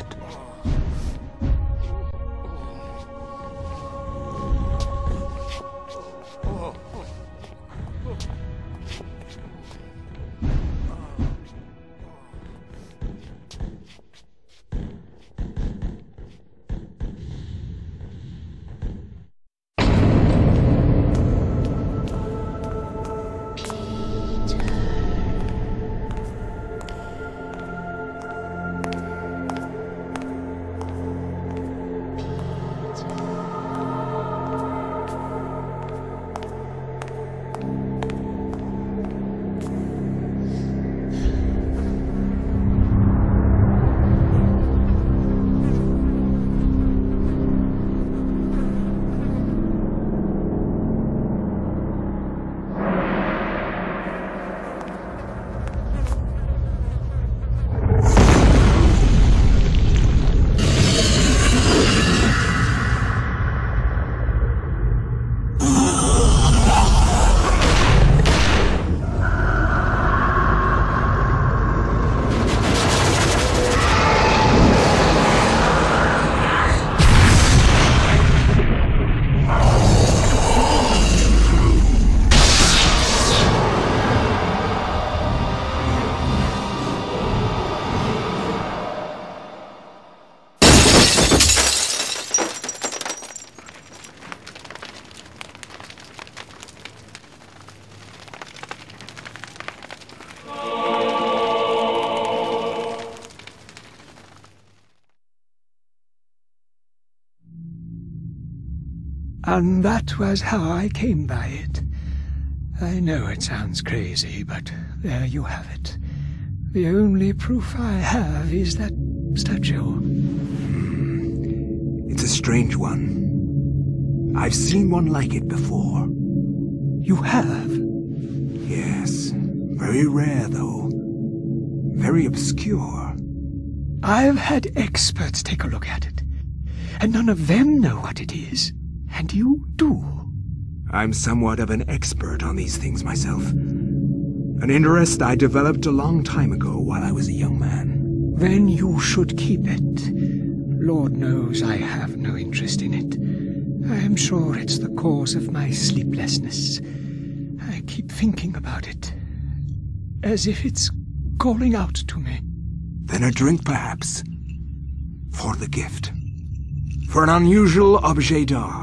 And that was how I came by it. I know it sounds crazy, but there you have it. The only proof I have is that statue. Hmm. It's a strange one. I've seen one like it before. You have? Yes. Very rare, though. Very obscure. I've had experts take a look at it, and none of them know what it is. And you do. I'm somewhat of an expert on these things myself. An interest I developed a long time ago while I was a young man. Then you should keep it. Lord knows I have no interest in it. I am sure it's the cause of my sleeplessness. I keep thinking about it, as if it's calling out to me. Then a drink, perhaps, for the gift. For an unusual objet d'art.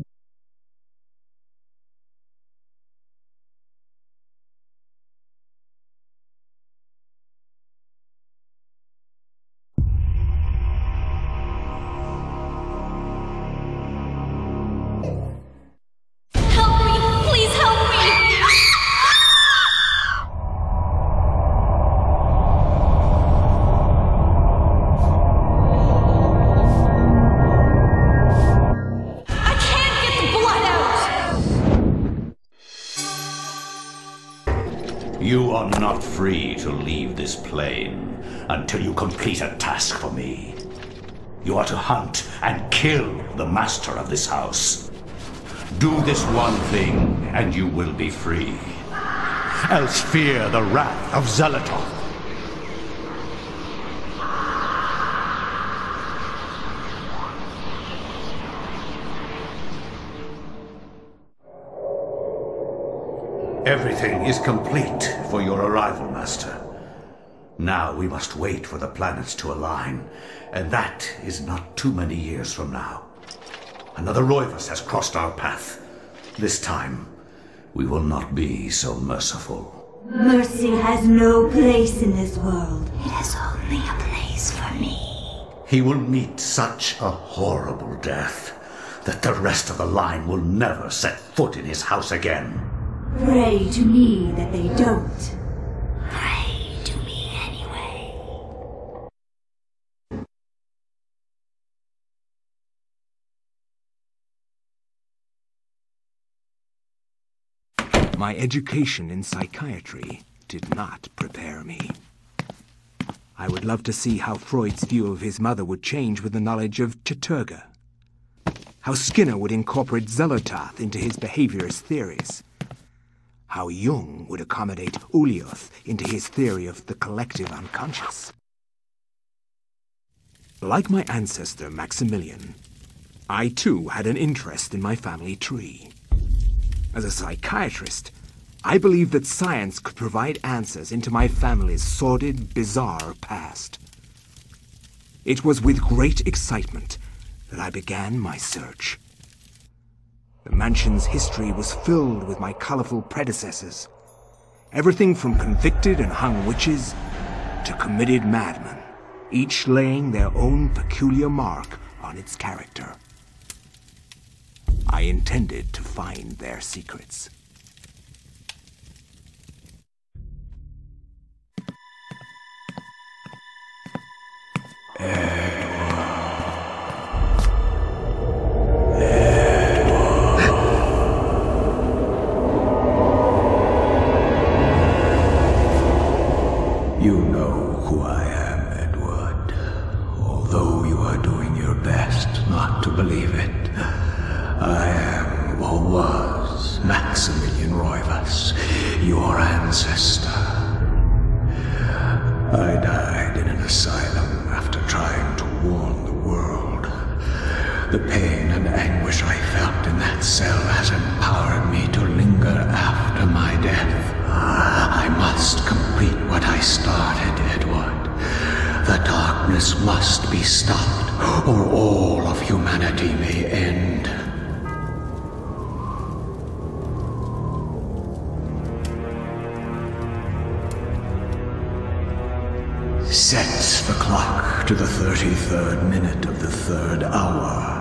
You are not free to leave this plane until you complete a task for me. You are to hunt and kill the master of this house. Do this one thing, and you will be free. else fear the wrath of Xelatoth. Everything is complete for your arrival, Master. Now we must wait for the planets to align, and that is not too many years from now. Another Roivus has crossed our path. This time, we will not be so merciful. Mercy has no place in this world. It has only a place for me. He will meet such a horrible death that the rest of the line will never set foot in his house again. Pray to me that they don't. Pray to me anyway. My education in psychiatry did not prepare me. I would love to see how Freud's view of his mother would change with the knowledge of Cthulhu. How Skinner would incorporate Xelatoth into his behaviorist theories. How Jung would accommodate Ulioth into his theory of the collective unconscious. Like my ancestor Maximilian, I too had an interest in my family tree. As a psychiatrist, I believed that science could provide answers into my family's sordid, bizarre past. It was with great excitement that I began my search. The mansion's history was filled with my colorful predecessors. Everything from convicted and hung witches to committed madmen, each laying their own peculiar mark on its character. I intended to find their secrets. You know who I am, Edward. Although you are doing your best not to believe it, I am, or was, Maximilian Roivus, your ancestor. I died in an asylum after trying to warn the world. The pain and anguish I felt in that cell has empowered me to linger after my death. I must complete what I started, Edward. The darkness must be stopped, or all of humanity may end. Sets the clock to the thirty-third minute of the third hour.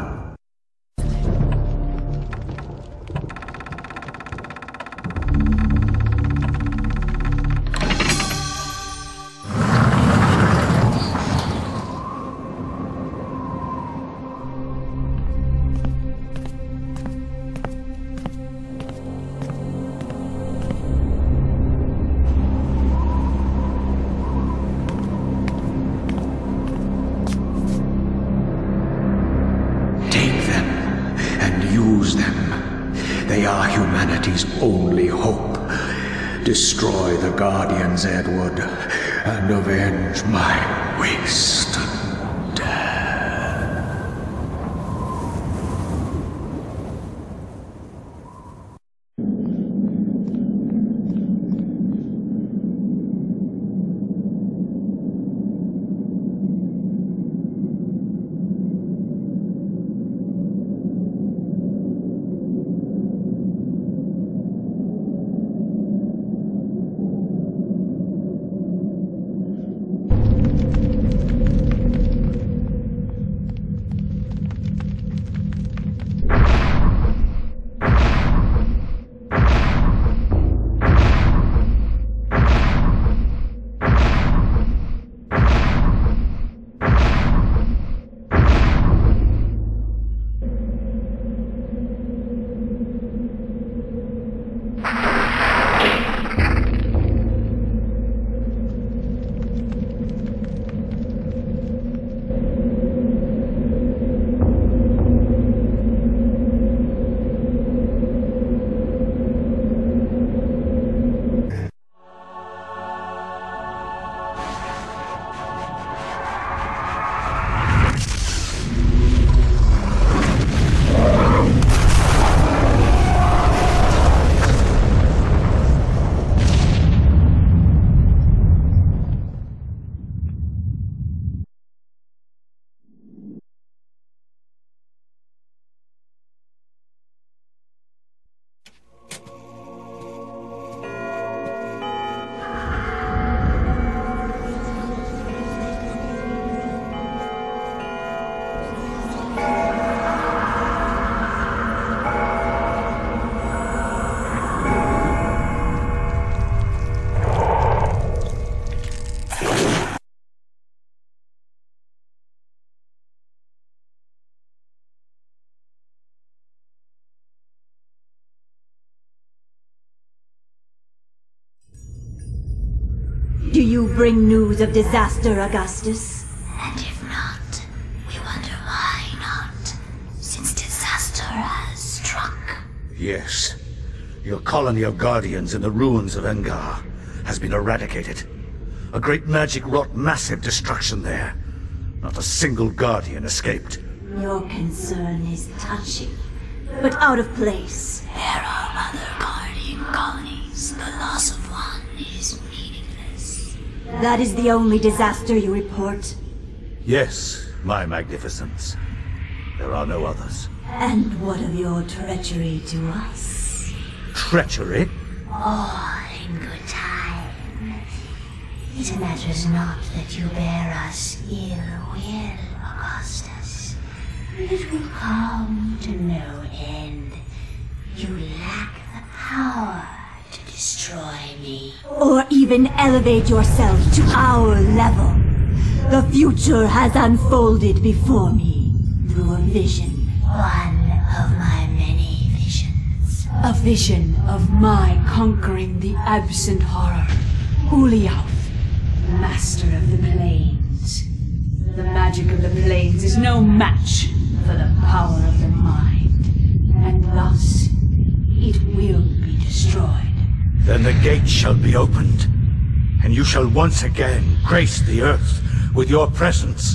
Only hope. Destroy the Guardians, Edward, and avenge my waste and death. Do you bring news of disaster, Augustus? And if not, we wonder why not, since disaster has struck. Yes. Your colony of guardians in the ruins of Engar has been eradicated. A great magic wrought massive destruction there. Not a single guardian escaped. Your concern is touching, but out of place. There are other guardian colonies. The loss of one is meaningless. That is the only disaster you report? Yes, my magnificence. There are no others. And what of your treachery to us? Treachery? All in good time. It matters not that you bear us ill will, Augustus. It will come to no end. You lack the power to destroy me. Or even elevate yourself to our level. The future has unfolded before me through a vision. One of my many visions. A vision of my conquering the absent horror. Uliauth, master of the plains. The magic of the plains is no match for the power of the mind. And thus, it will be destroyed. Then the gate shall be opened, and you shall once again grace the earth with your presence.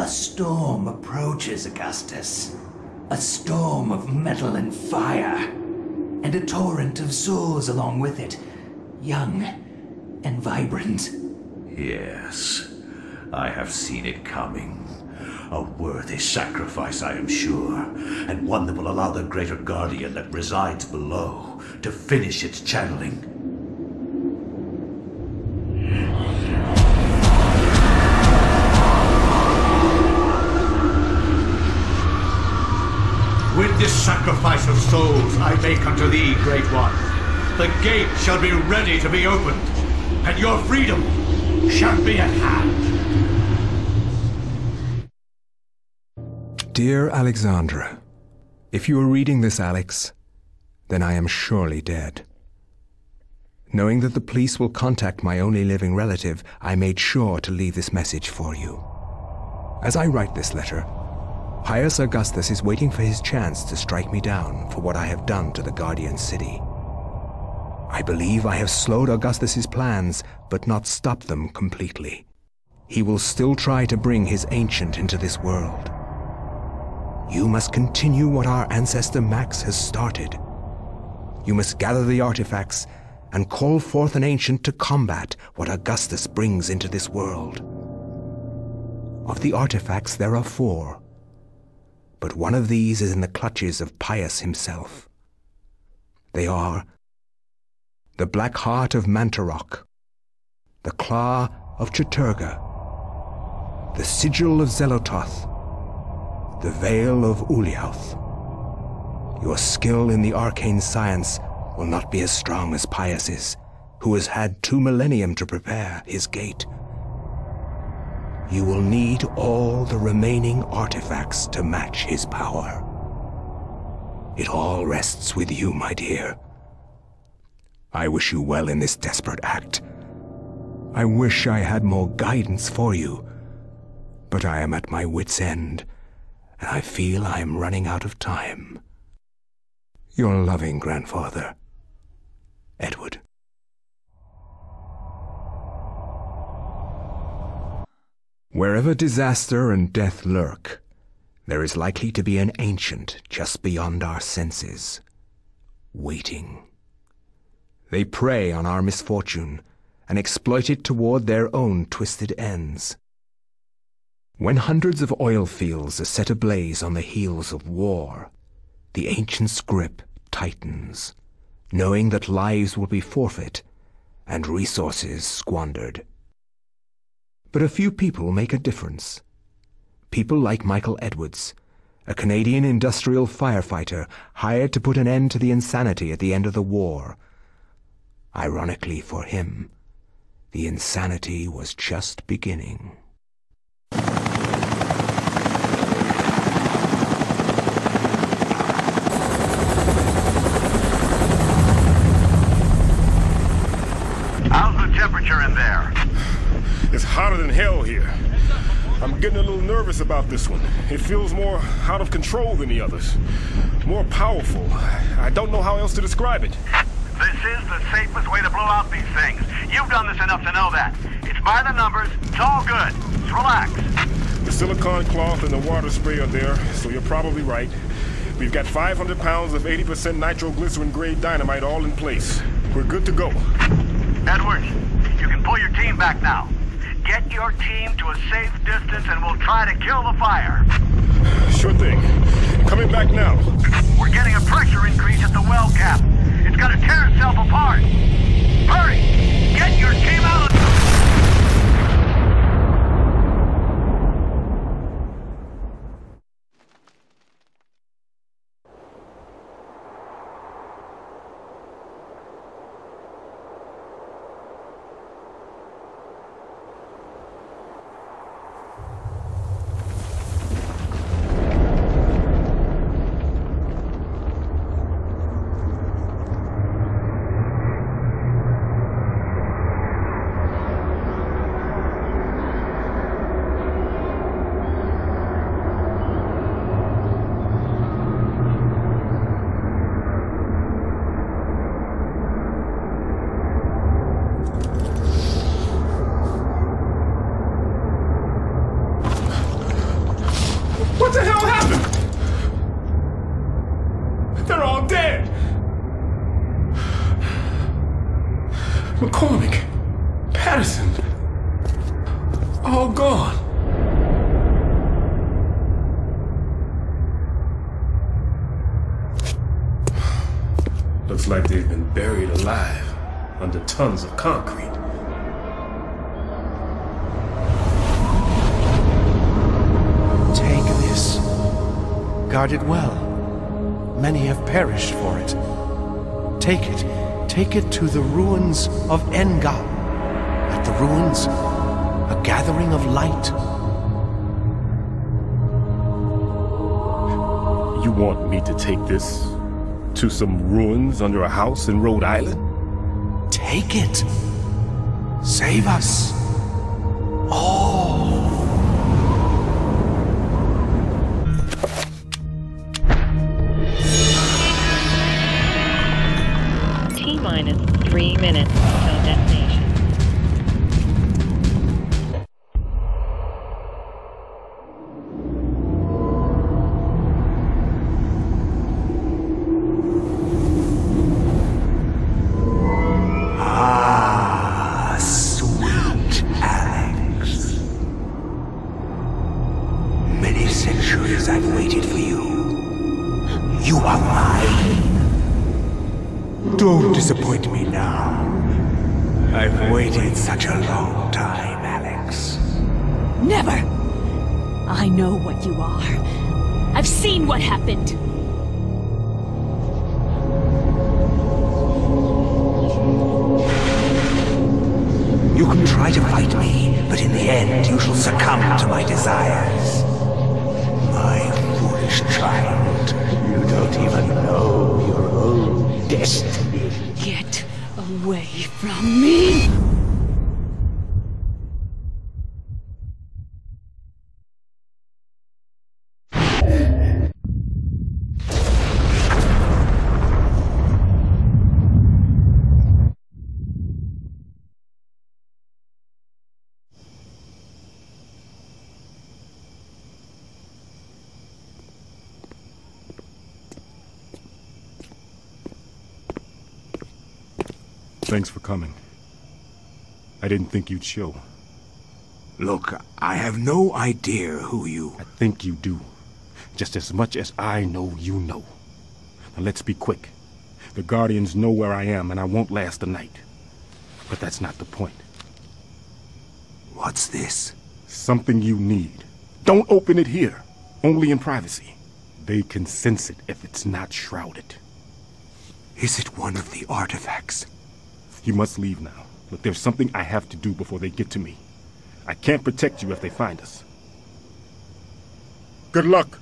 storm approaches, Augustus. A storm of metal and fire. And a torrent of souls along with it. Young and vibrant. Yes, I have seen it coming. A worthy sacrifice, I am sure, and one that will allow the greater guardian that resides below to finish its channeling. With this sacrifice of souls I make unto thee, Great One, the gate shall be ready to be opened, and your freedom shall be at hand. Dear Alexandra, if you are reading this, Alex, then I am surely dead. Knowing that the police will contact my only living relative, I made sure to leave this message for you. As I write this letter, Pius Augustus is waiting for his chance to strike me down for what I have done to the Guardian City. I believe I have slowed Augustus's plans, but not stopped them completely. He will still try to bring his ancient into this world. You must continue what our ancestor Max has started. You must gather the artifacts and call forth an ancient to combat what Augustus brings into this world. Of the artifacts, there are four. But one of these is in the clutches of Pius himself. They are the Black Heart of Mantarok, the Claw of Cheturga, the Sigil of Zelototh, the Veil of Uliauth. Your skill in the arcane science will not be as strong as Pius's, who has had two millennium to prepare his gate. You will need all the remaining artifacts to match his power. It all rests with you, my dear. I wish you well in this desperate act. I wish I had more guidance for you, but I am at my wit's end, and I feel I am running out of time. Your loving grandfather, Edward. Wherever disaster and death lurk, there is likely to be an ancient just beyond our senses, waiting. They prey on our misfortune and exploit it toward their own twisted ends. When hundreds of oil fields are set ablaze on the heels of war, the ancient's grip tightens, knowing that lives will be forfeit and resources squandered. But a few people make a difference. People like Michael Edwards, a Canadian industrial firefighter hired to put an end to the insanity at the end of the war. Ironically for him, the insanity was just beginning. How's the temperature in there? It's hotter than hell here. I'm getting a little nervous about this one. It feels more out of control than the others. More powerful. I don't know how else to describe it. This is the safest way to blow out these things. You've done this enough to know that. It's by the numbers. It's all good. Just relax. The silicone cloth and the water spray are there, so you're probably right. We've got five hundred pounds of eighty percent nitroglycerin-grade dynamite all in place. We're good to go. Edwards, you can pull your team back now. Get your team to a safe distance and we'll try to kill the fire. Sure thing. Coming back now. We're getting a pressure increase at the well cap. It's gonna tear itself apart. Hurry! Get your team out of the... McCormick, Patterson, all gone. Looks like they've been buried alive under tons of concrete. Take this. Guard it well. Many have perished for it. Take it. Take it to the ruins of Engam. At the ruins, a gathering of light. You want me to take this to some ruins under a house in Rhode Island? Take it. Save us. All. T-minus three minutes until detonation. Ah, sweet Alex. Many centuries I've waited for you. You are mine. Don't disappoint me now. I've waited such a long time, Alex. Never! I know what you are. I've seen what happened. You can try to fight me, but in the end you shall succumb to my desires. My foolish child, you don't even know your own destiny. Get away from me! Thanks for coming. I didn't think you'd show. Look, I have no idea who you... I think you do. Just as much as I know you know. Now let's be quick. The Guardians know where I am and I won't last the night. But that's not the point. What's this? Something you need. Don't open it here. Only in privacy. They can sense it if it's not shrouded. Is it one of the artifacts? You must leave now. Look, there's something I have to do before they get to me. I can't protect you if they find us. Good luck!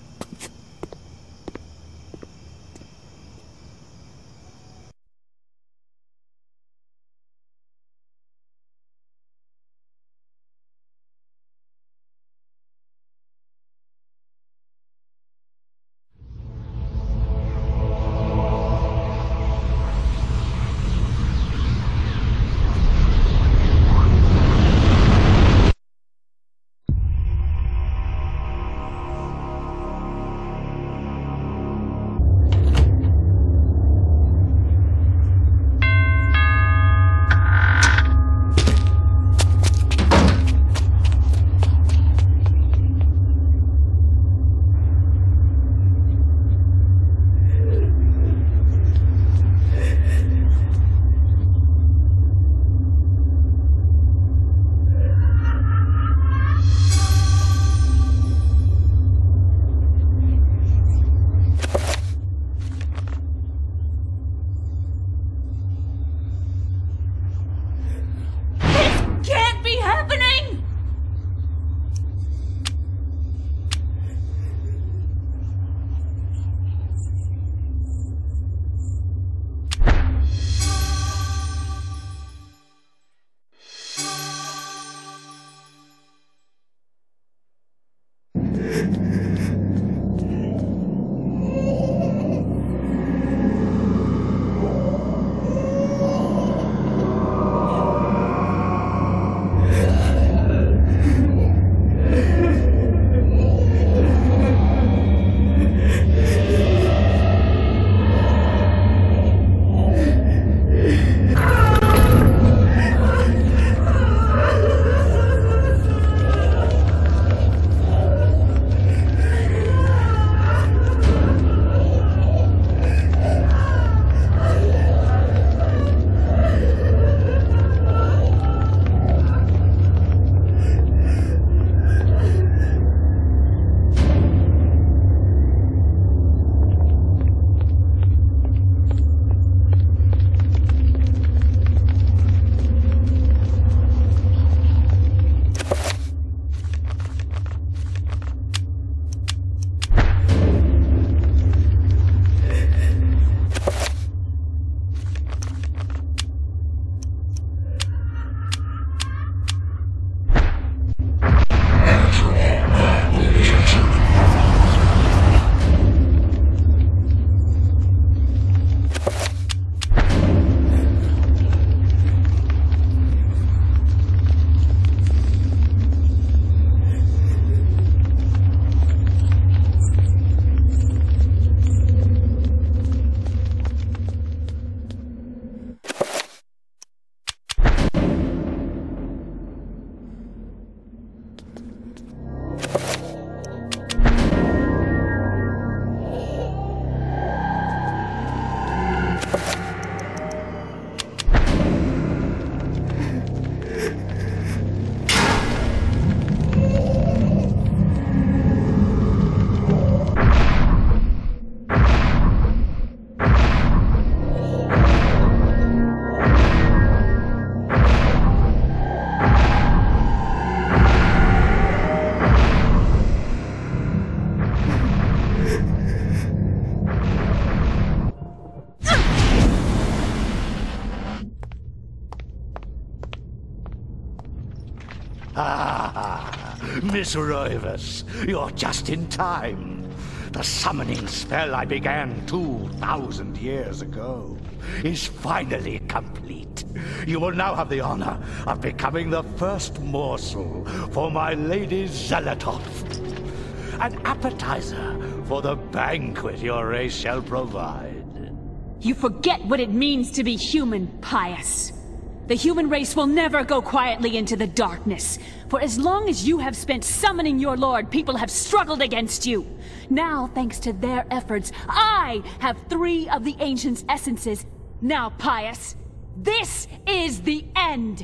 Miserivus, you're just in time. The summoning spell I began two thousand years ago is finally complete. You will now have the honor of becoming the first morsel for my lady Zelatov. An appetizer for the banquet your race shall provide. You forget what it means to be human, Pious. The human race will never go quietly into the darkness. For as long as you have spent summoning your lord, people have struggled against you. Now, thanks to their efforts, I have three of the Ancient's essences. Now, Pious, this is the end!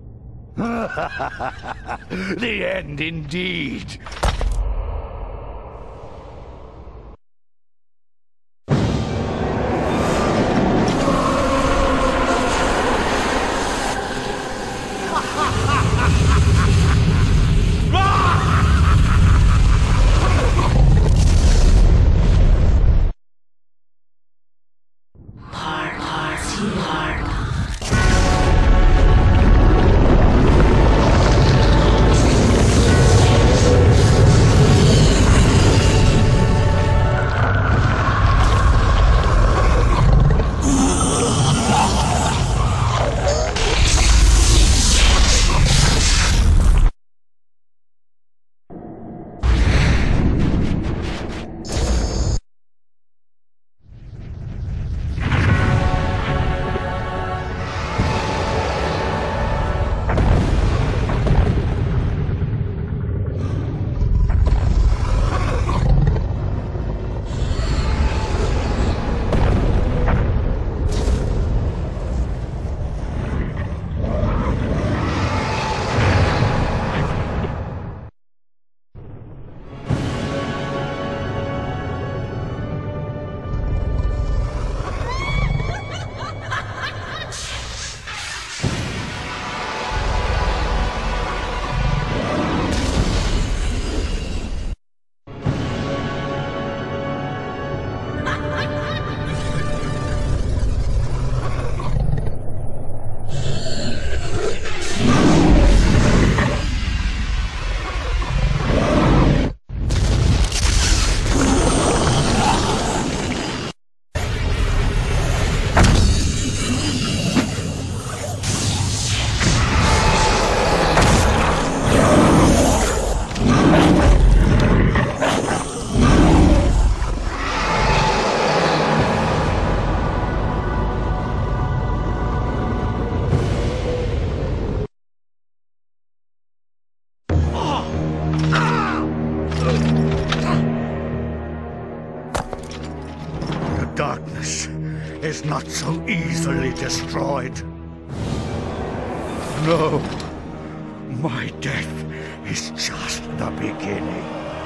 The end indeed. Is not so easily destroyed. No, my death is just the beginning.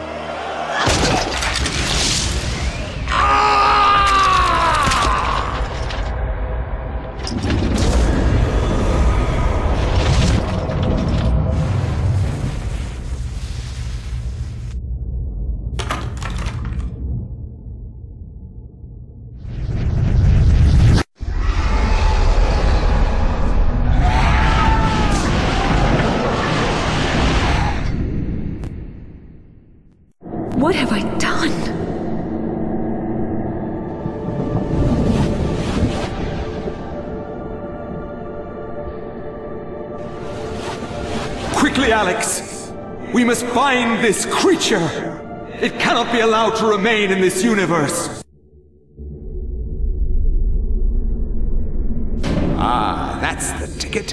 What have I done? Quickly, Alex! We must find this creature! It cannot be allowed to remain in this universe! Ah, that's the ticket.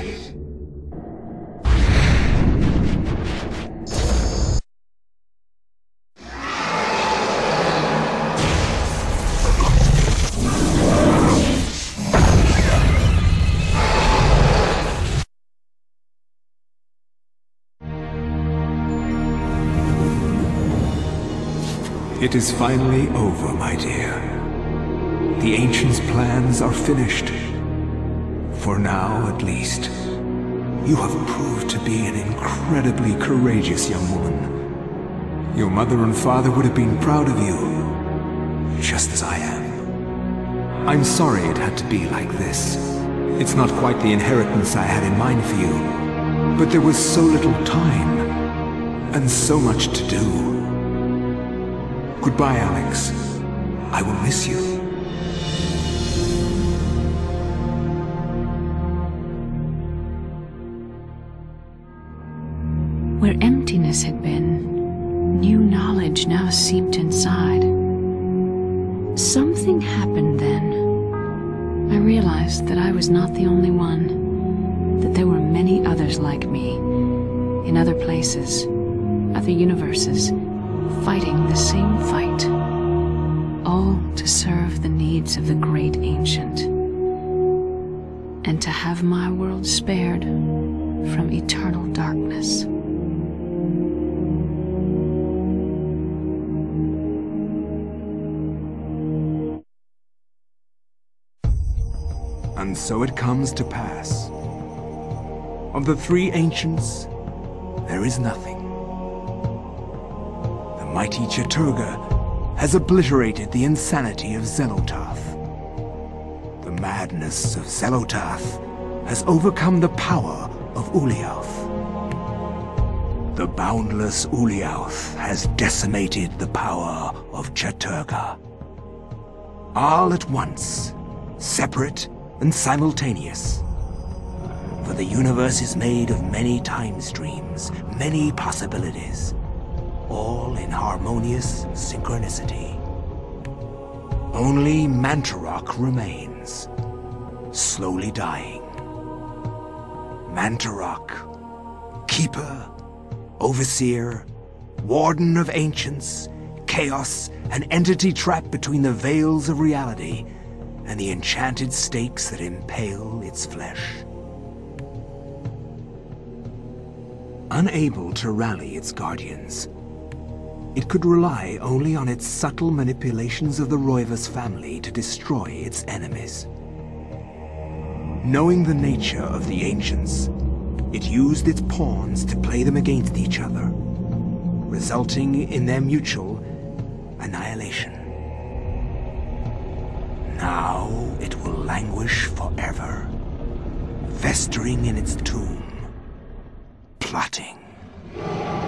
It is finally over, my dear. The Ancient's plans are finished. For now, at least. You have proved to be an incredibly courageous young woman. Your mother and father would have been proud of you, just as I am. I'm sorry it had to be like this. It's not quite the inheritance I had in mind for you, but there was so little time. And so much to do. Goodbye, Alex. I will miss you. Where emptiness had been, new knowledge now seeped inside. Something happened then. I realized that I was not the only one, that there were many others like me, in other places, other universes, fighting the same fight, all to serve the needs of the great ancient, and to have my world spared from eternal darkness. And so it comes to pass. Of the three ancients, there is nothing. The mighty Chattur'gha has obliterated the insanity of Xenotarth. The madness of Xenotarth has overcome the power of Uliauth. The boundless Uliauth has decimated the power of Chattur'gha. All at once, separate and simultaneous. For the universe is made of many time streams, many possibilities, all in harmonious synchronicity. Only Mantarok remains, slowly dying. Mantarok, keeper, overseer, warden of ancients, chaos, an entity trapped between the veils of reality and the enchanted stakes that impale its flesh. Unable to rally its guardians, it could rely only on its subtle manipulations of the Roivas family to destroy its enemies. Knowing the nature of the ancients, it used its pawns to play them against each other, resulting in their mutual annihilation. Now it will languish forever, festering in its tomb, plotting.